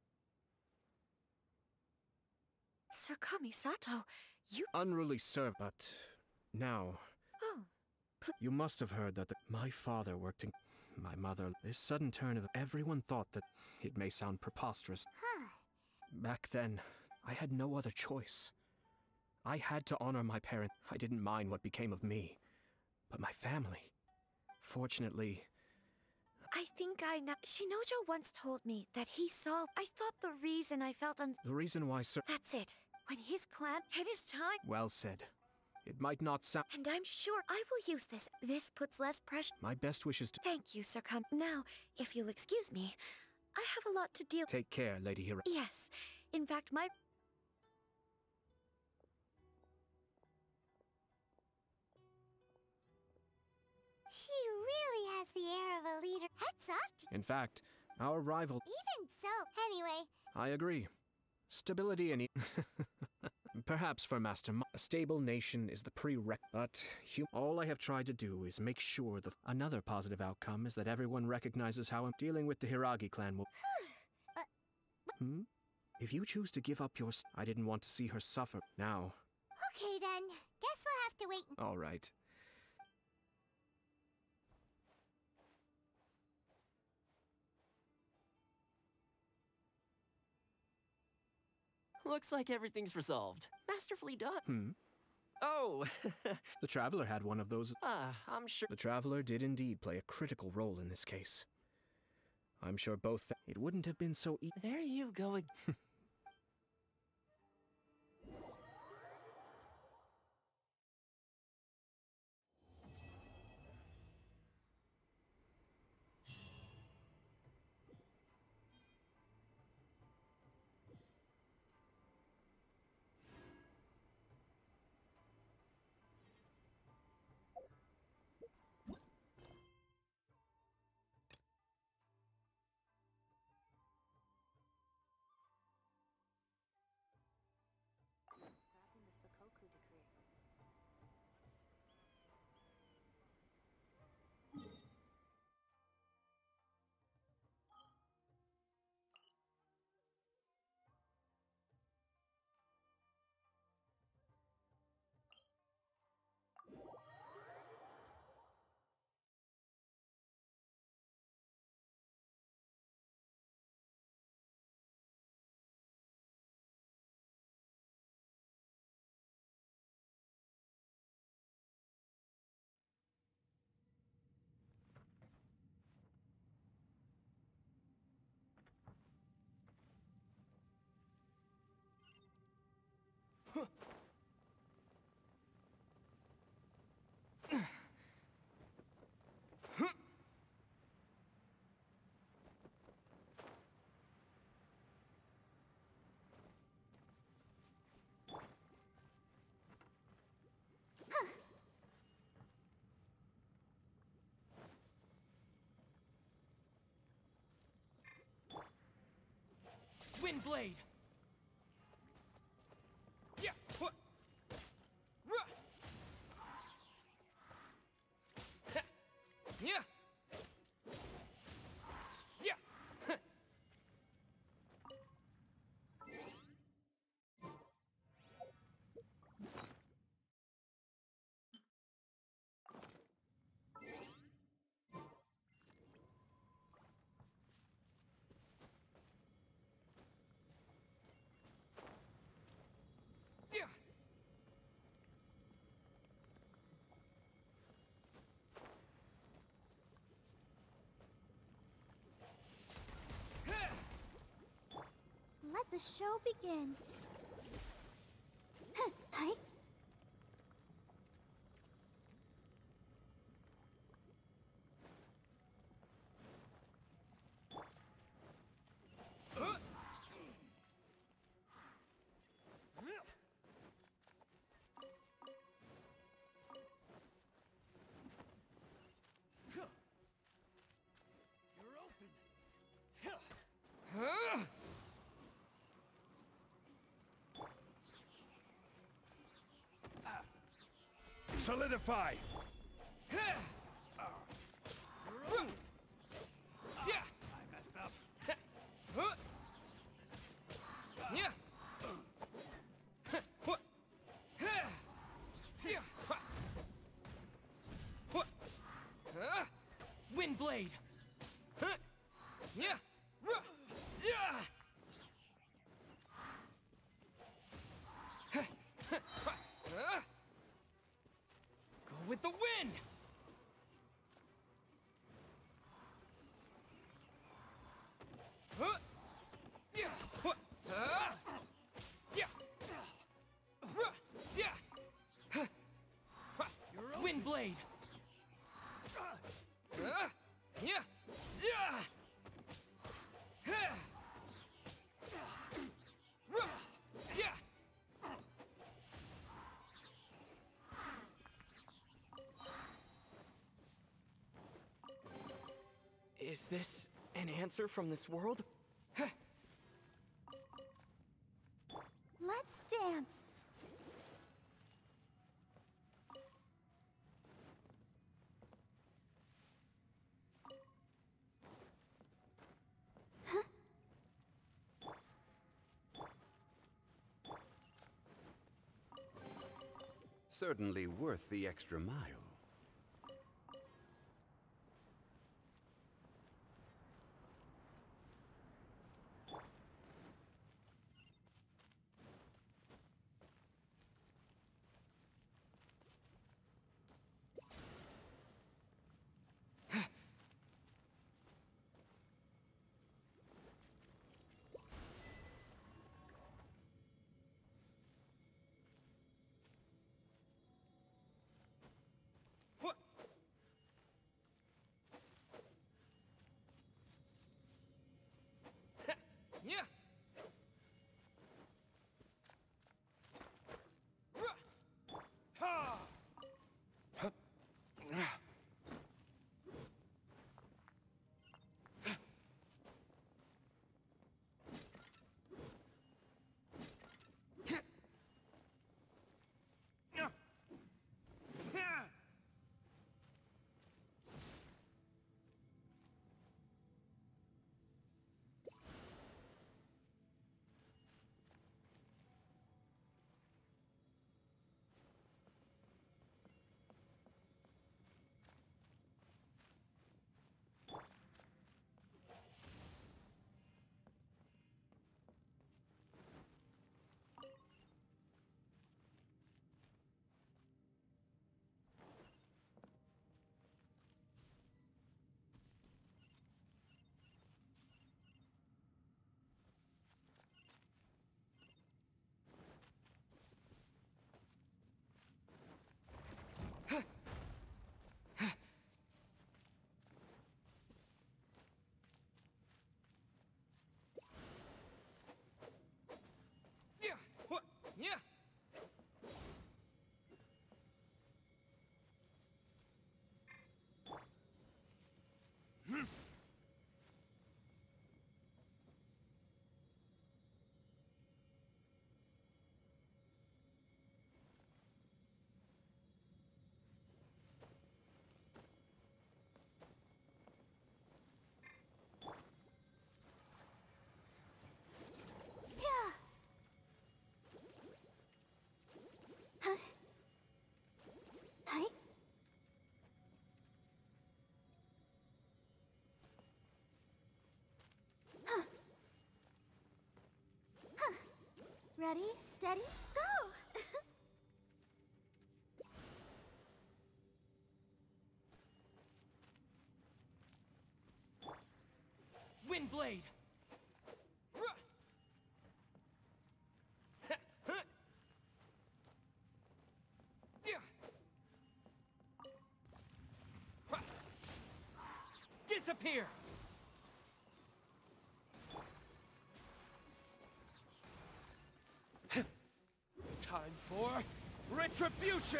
Sir Kamisato, you...
Unruly servant, but now...
Oh.
You must have heard that the, my father worked in... My mother... This sudden turn of... Everyone thought that... It may sound preposterous.
Huh.
Back then, I had no other choice. I had to honor my parents. I didn't mind what became of me. But my family... Fortunately...
I think I know. Shinojo once told me that he saw... I thought the reason I felt un...
The reason why, sir...
That's it. When his clan hit his time...
Well said. It might not sound...
And I'm sure I will use this. This puts less pressure...
My best wishes to...
Thank you, Sir Kam. Now, if you'll excuse me, I have a lot to deal...
Take care, Lady Hira.
Yes. In fact, my...
She really has the air of a leader. Hats off to...
In fact, our rival...
Even so. Anyway...
I agree. Stability and... E Perhaps for Master Ma a stable nation is the prereq... But hum all I have tried to do is make sure that... Another positive outcome is that everyone recognizes how I'm dealing with the Hiragi clan will...
uh,
hmm? If you choose to give up your... I didn't want to see her suffer. Now...
Okay then. Guess we'll have to wait...
All right.
Looks like everything's resolved. Masterfully done.
Hmm?
Oh!
The Traveler had one of those...
Ah, I'm sure...
The Traveler did indeed play a critical role in this case. I'm sure both... It wouldn't have been so e...
There you go again. Windblade! Yeah! What? Yeah! Yeah!
Let the show begin. Hi.
You're open.
Solidify!
I messed up. blade! Huh. Yeah. Ruh. Yeah. Huh. Huh. Huh. Go with the wind! Huh. Yeah. Huh. Huh. Yeah. Ruh. Yeah. Huh. Huh. Wind blade! Uh, yeah, yeah. Ruh. Yeah.
Is this an answer from this world?
Let's dance.
Certainly worth the extra mile.
Yeah. Ruh. Ha. Huh. Yeah. What? Yeah. Hmm.
Yeah. Huh? Hi. Huh. Huh. Ready, steady, go!
Wind blade. Ruh. Ha. Huh. Yeah. Huh. Disappear.
Time for retribution!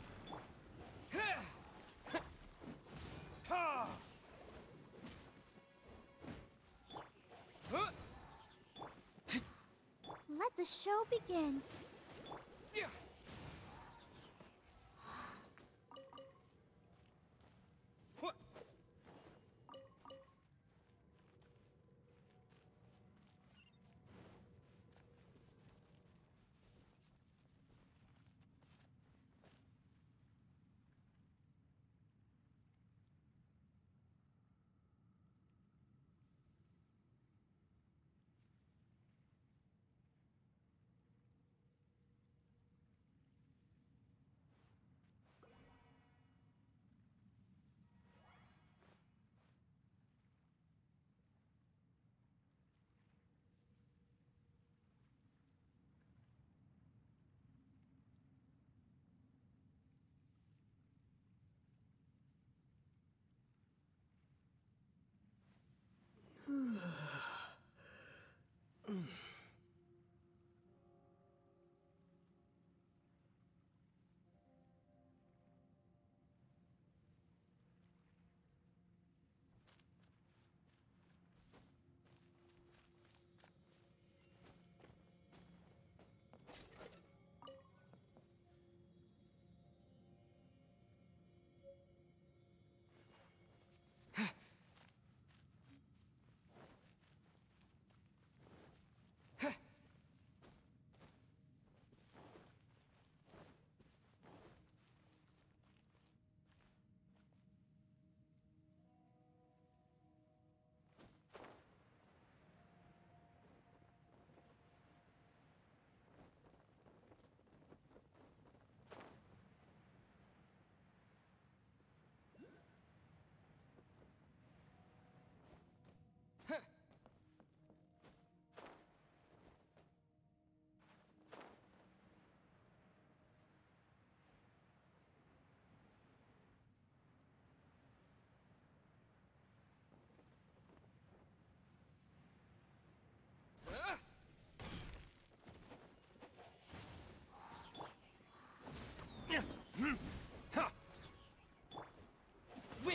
Ha! Huh?
Let the show begin.
Yeah. What?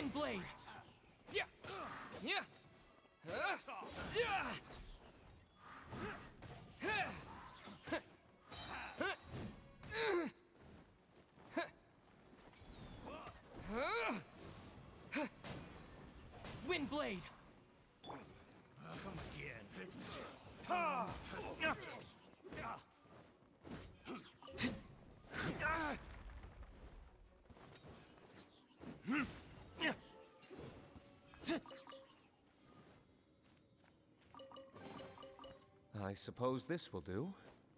Windblade! Yeah! Yeah! Uh, yeah! Windblade!
Come again. Ha!
I suppose this will do.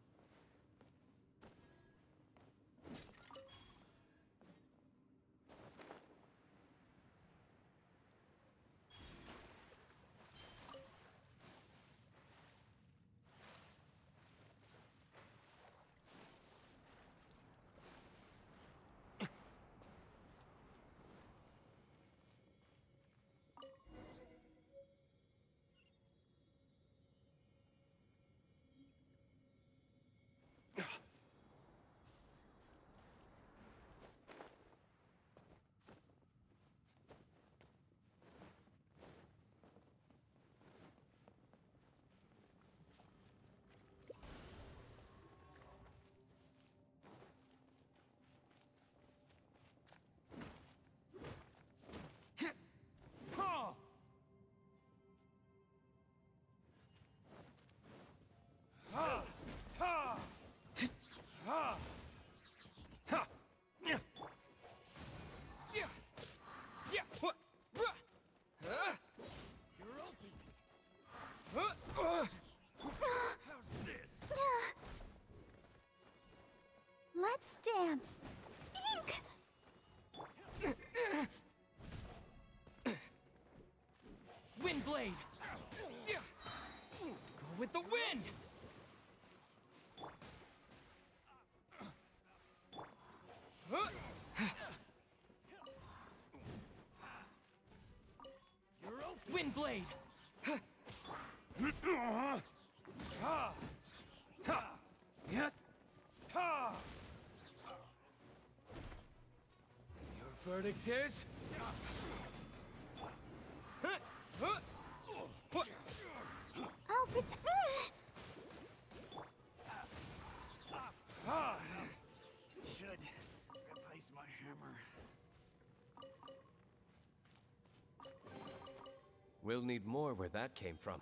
Let's dance.
Windblade! Go with the wind! Windblade! Your verdict is?
I'll pretend.
Should replace my hammer.
We'll need more where that came from.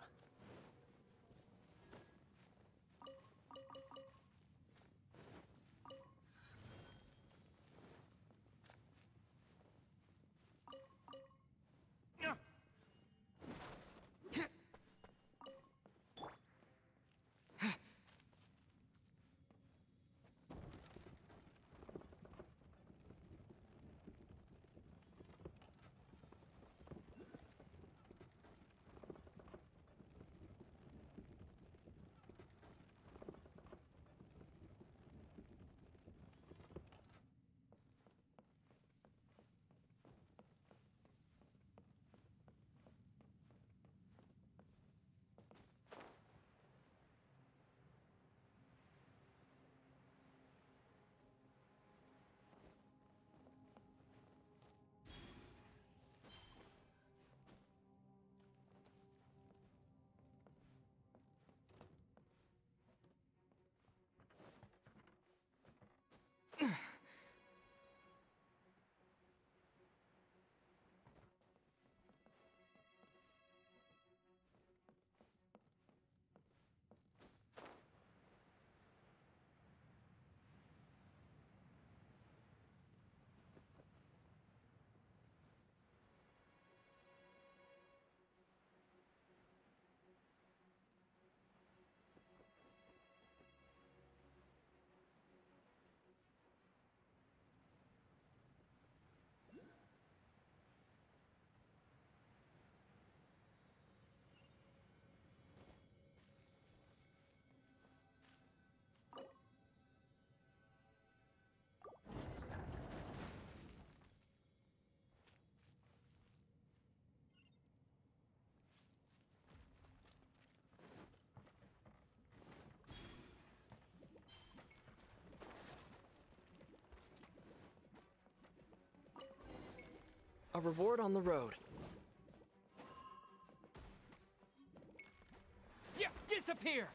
A reward on the road.
Yeah, disappear!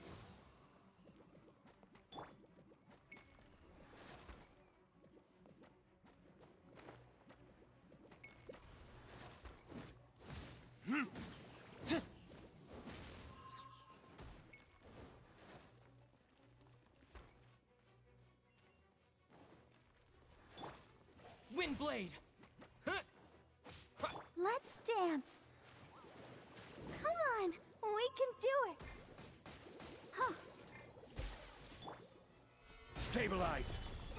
Windblade!
Let's dance. Come on, we can do it. Huh.
Stabilize.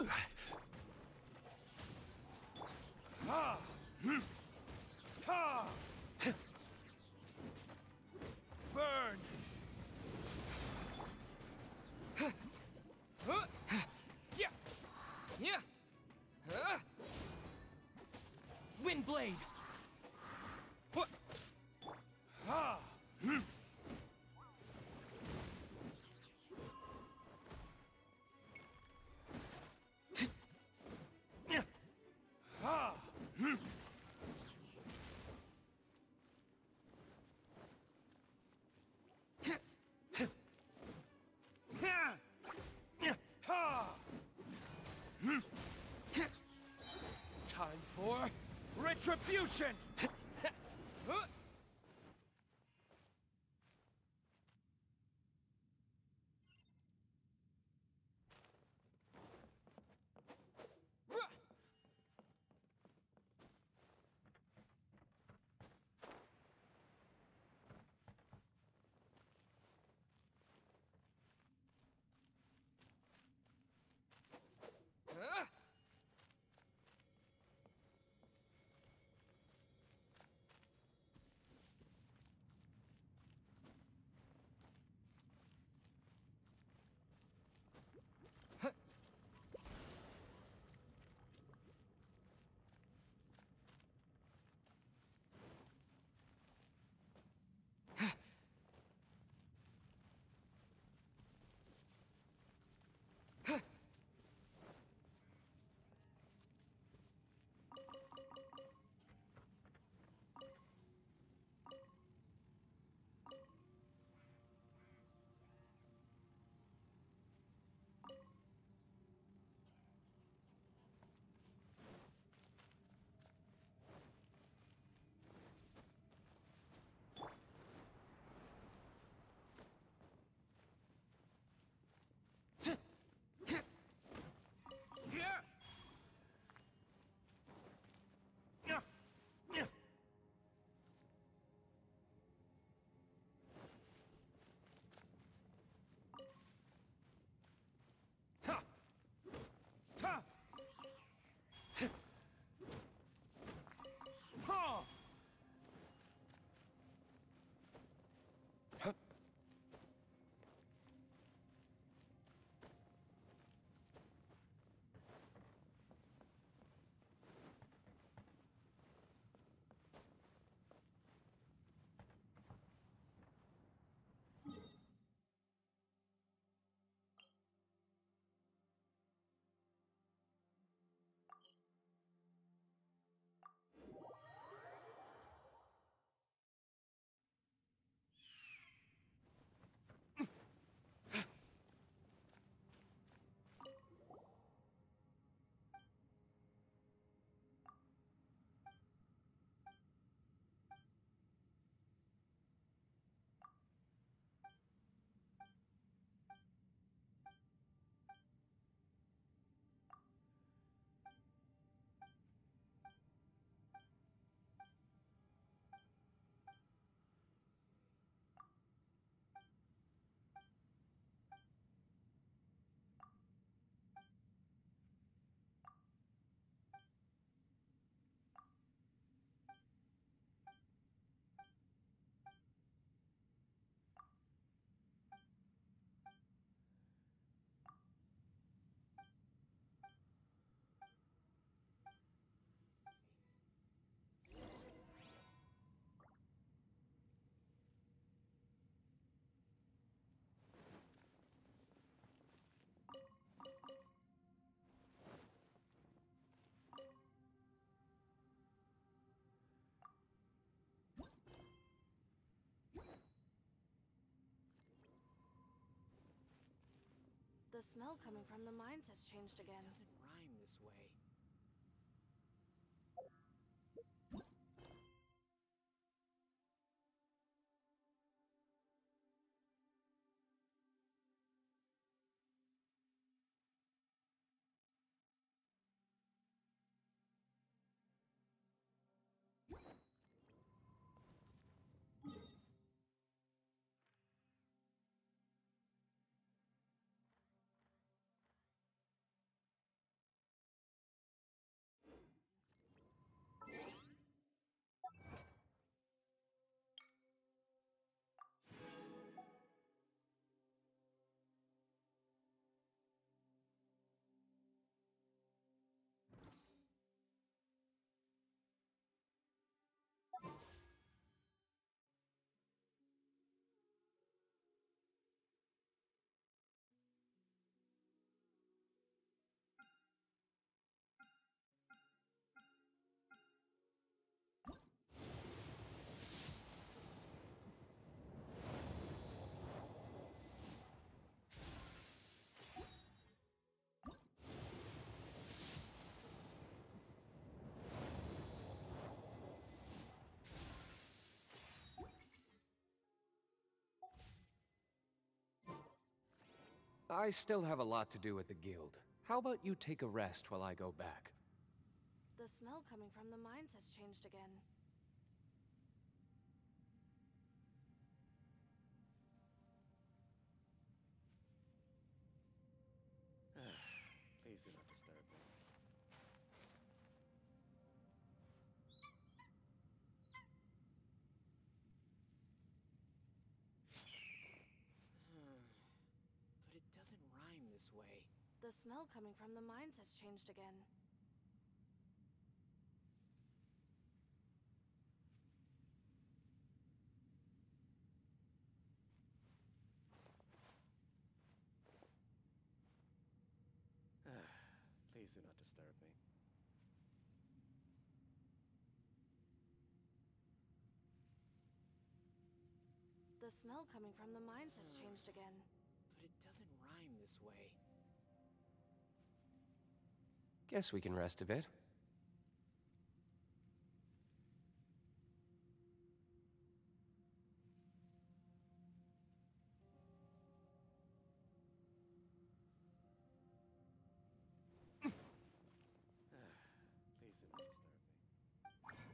Ha! Ha! Burn!
Yeah! Yeah! Huh? Windblade! What?
Ha! Ha! Time for retribution!
Huh?
The smell coming from the mines has changed again.
It doesn't rhyme this way.
I still have a lot to do at the guild. How about you take a rest while I go back?
The smell coming from the mines has changed again.
Please do not disturb me.
But it doesn't rhyme this way.
The smell coming from the mines has changed again.
Please do not disturb me.
The smell coming from the mines has changed again.
But it doesn't rhyme this way.
Guess we can rest a bit.
Please do not disturb me.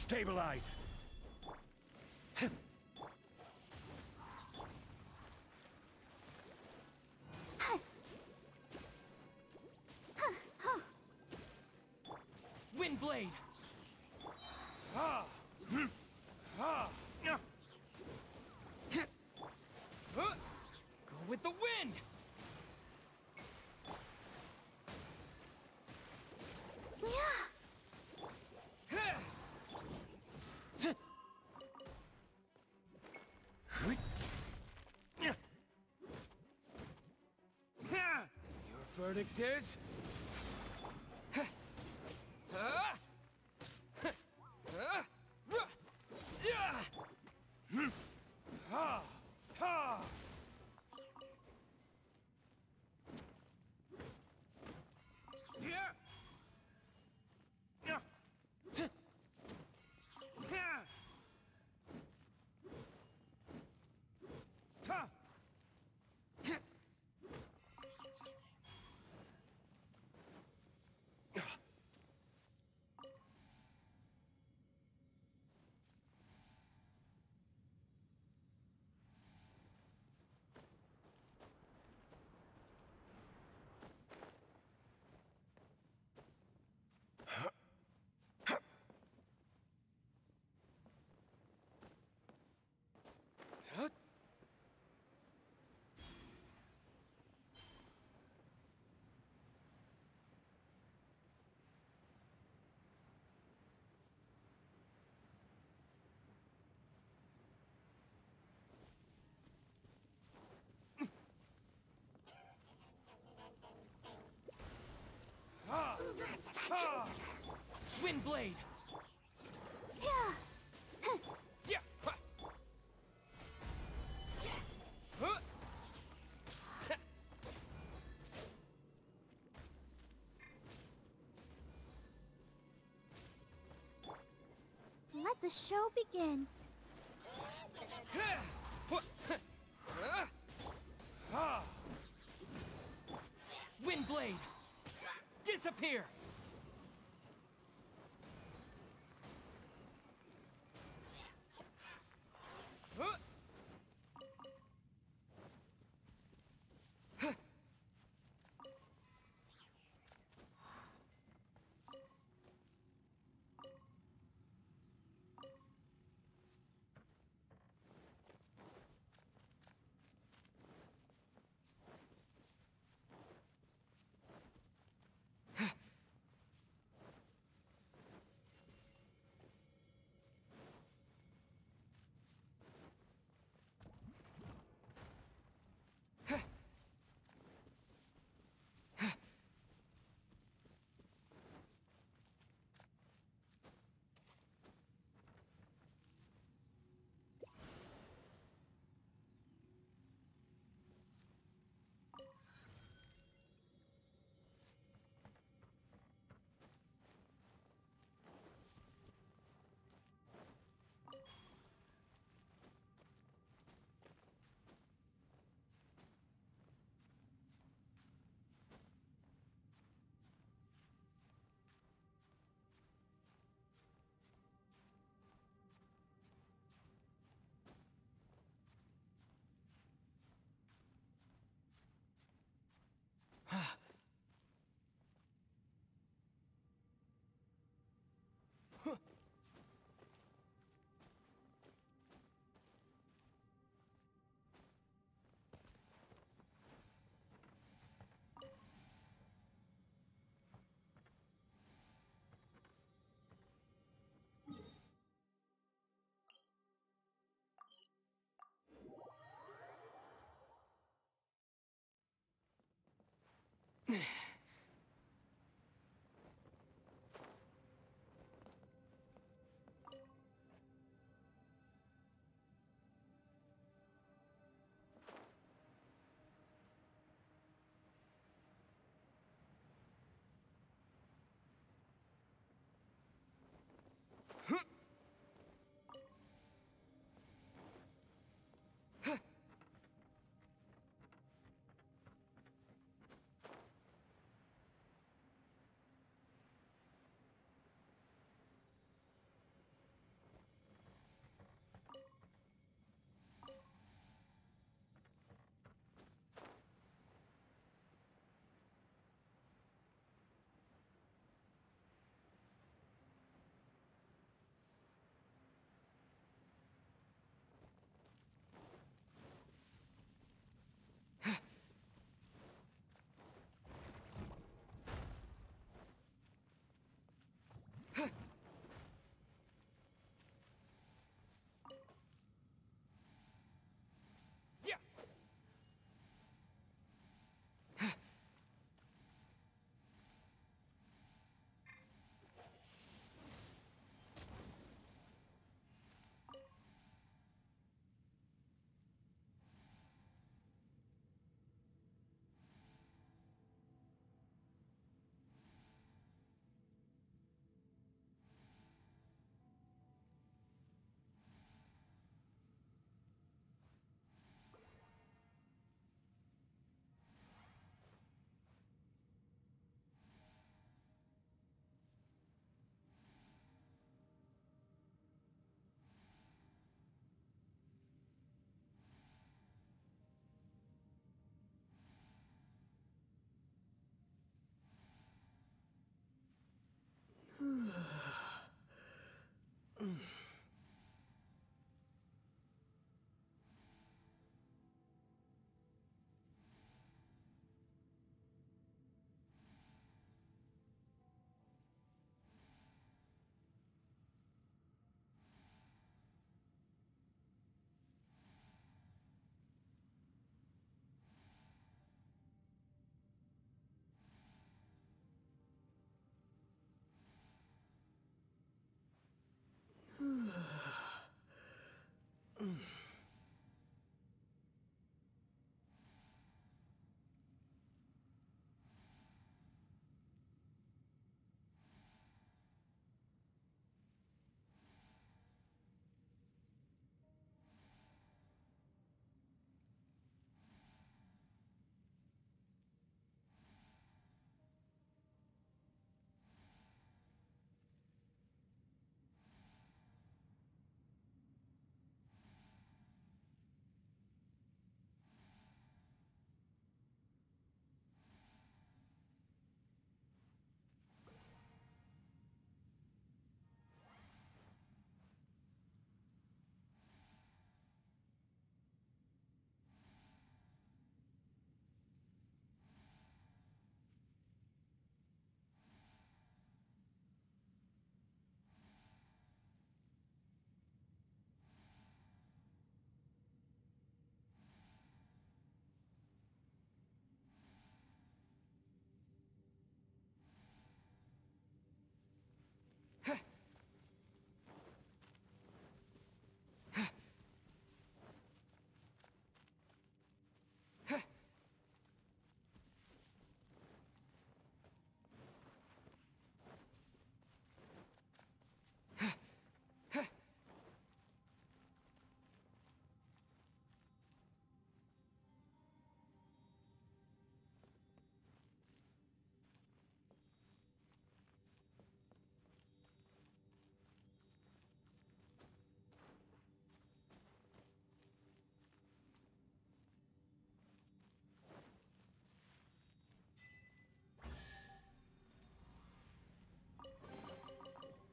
Stabilize!
Windblade!
Ah! Ah!
Go with the wind!
Your verdict is? Ha! Ha! Yeah! Yeah! Yeah! Ta!
Windblade!
Let the show begin.
Windblade! Disappear!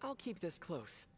I'll keep this close.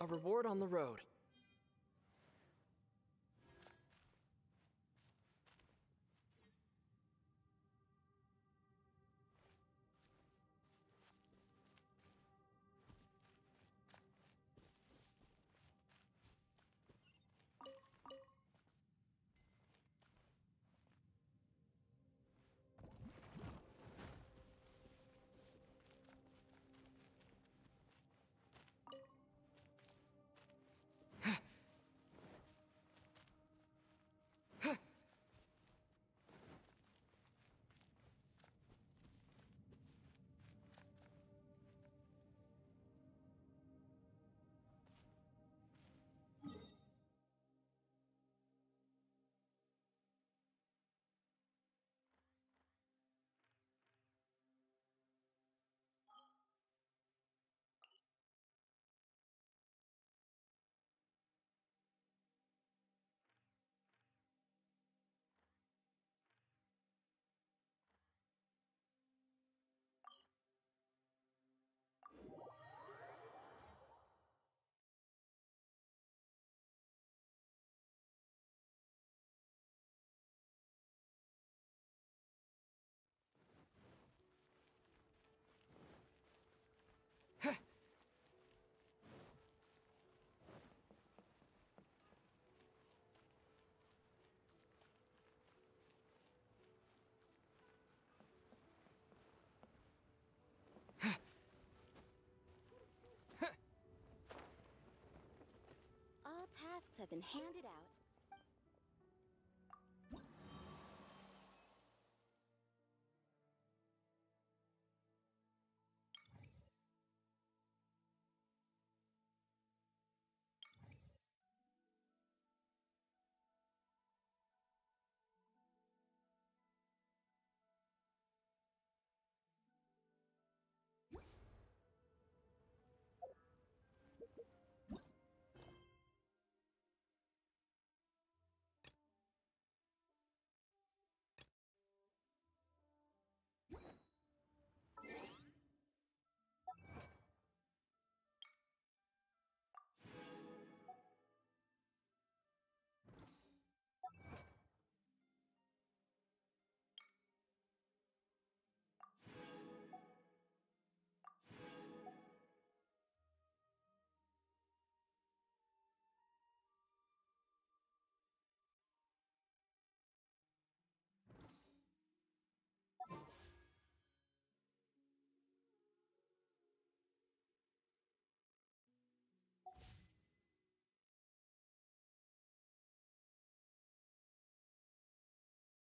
A reward on the road.
All tasks have been handed out.